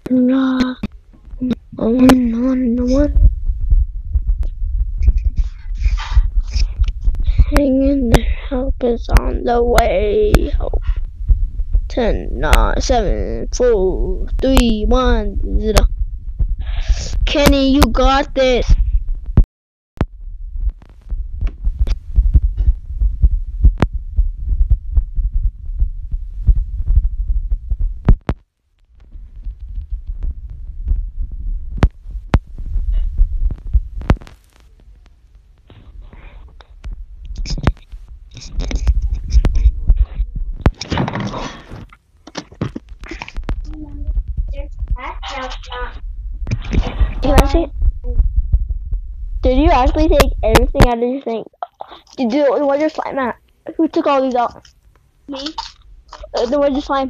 Hang in there, help is on the way. Hope. Ten, nine, seven, four, three, one, zero. Kenny, you got this. You want to see it? Did you actually take everything out of your thing? Did you, where's your slime at? Who took all these out? Me? Uh, then where's your slime?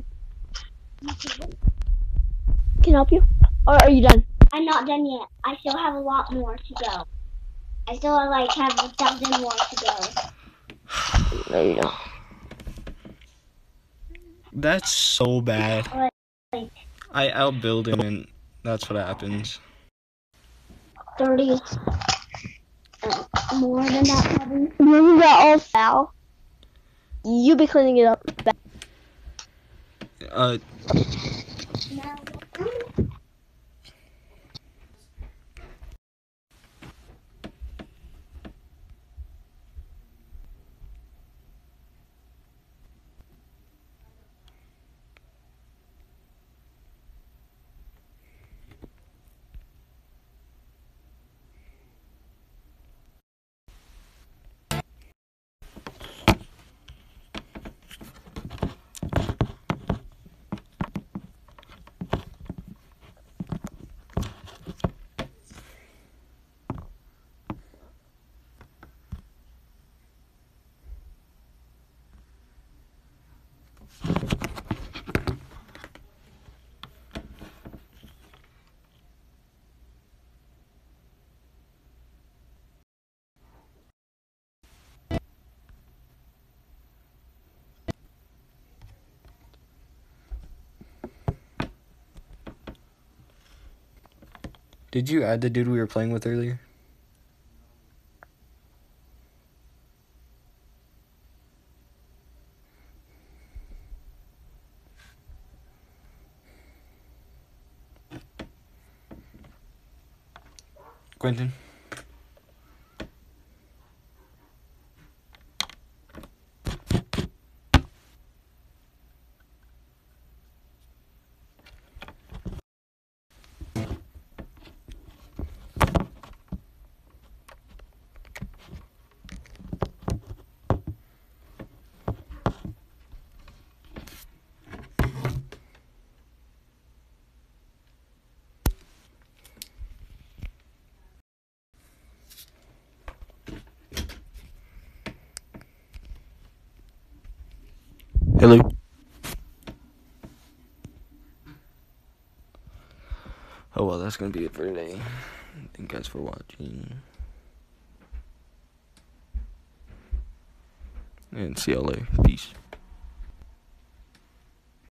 Can I help you? Or are you done? I'm not done yet. I still have a lot more to go. I still like have a thousand more to go. No, you don't. That's so bad. Like I outbuild him and that's what happens. thirty. Uh, more than that probably. Remember that all foul? You be cleaning it up. Uh, Now, did you add the dude we were playing with earlier? Quentin? Hello? Oh well, that's gonna be it for today. Thank you guys for watching. And see y'all later. Peace.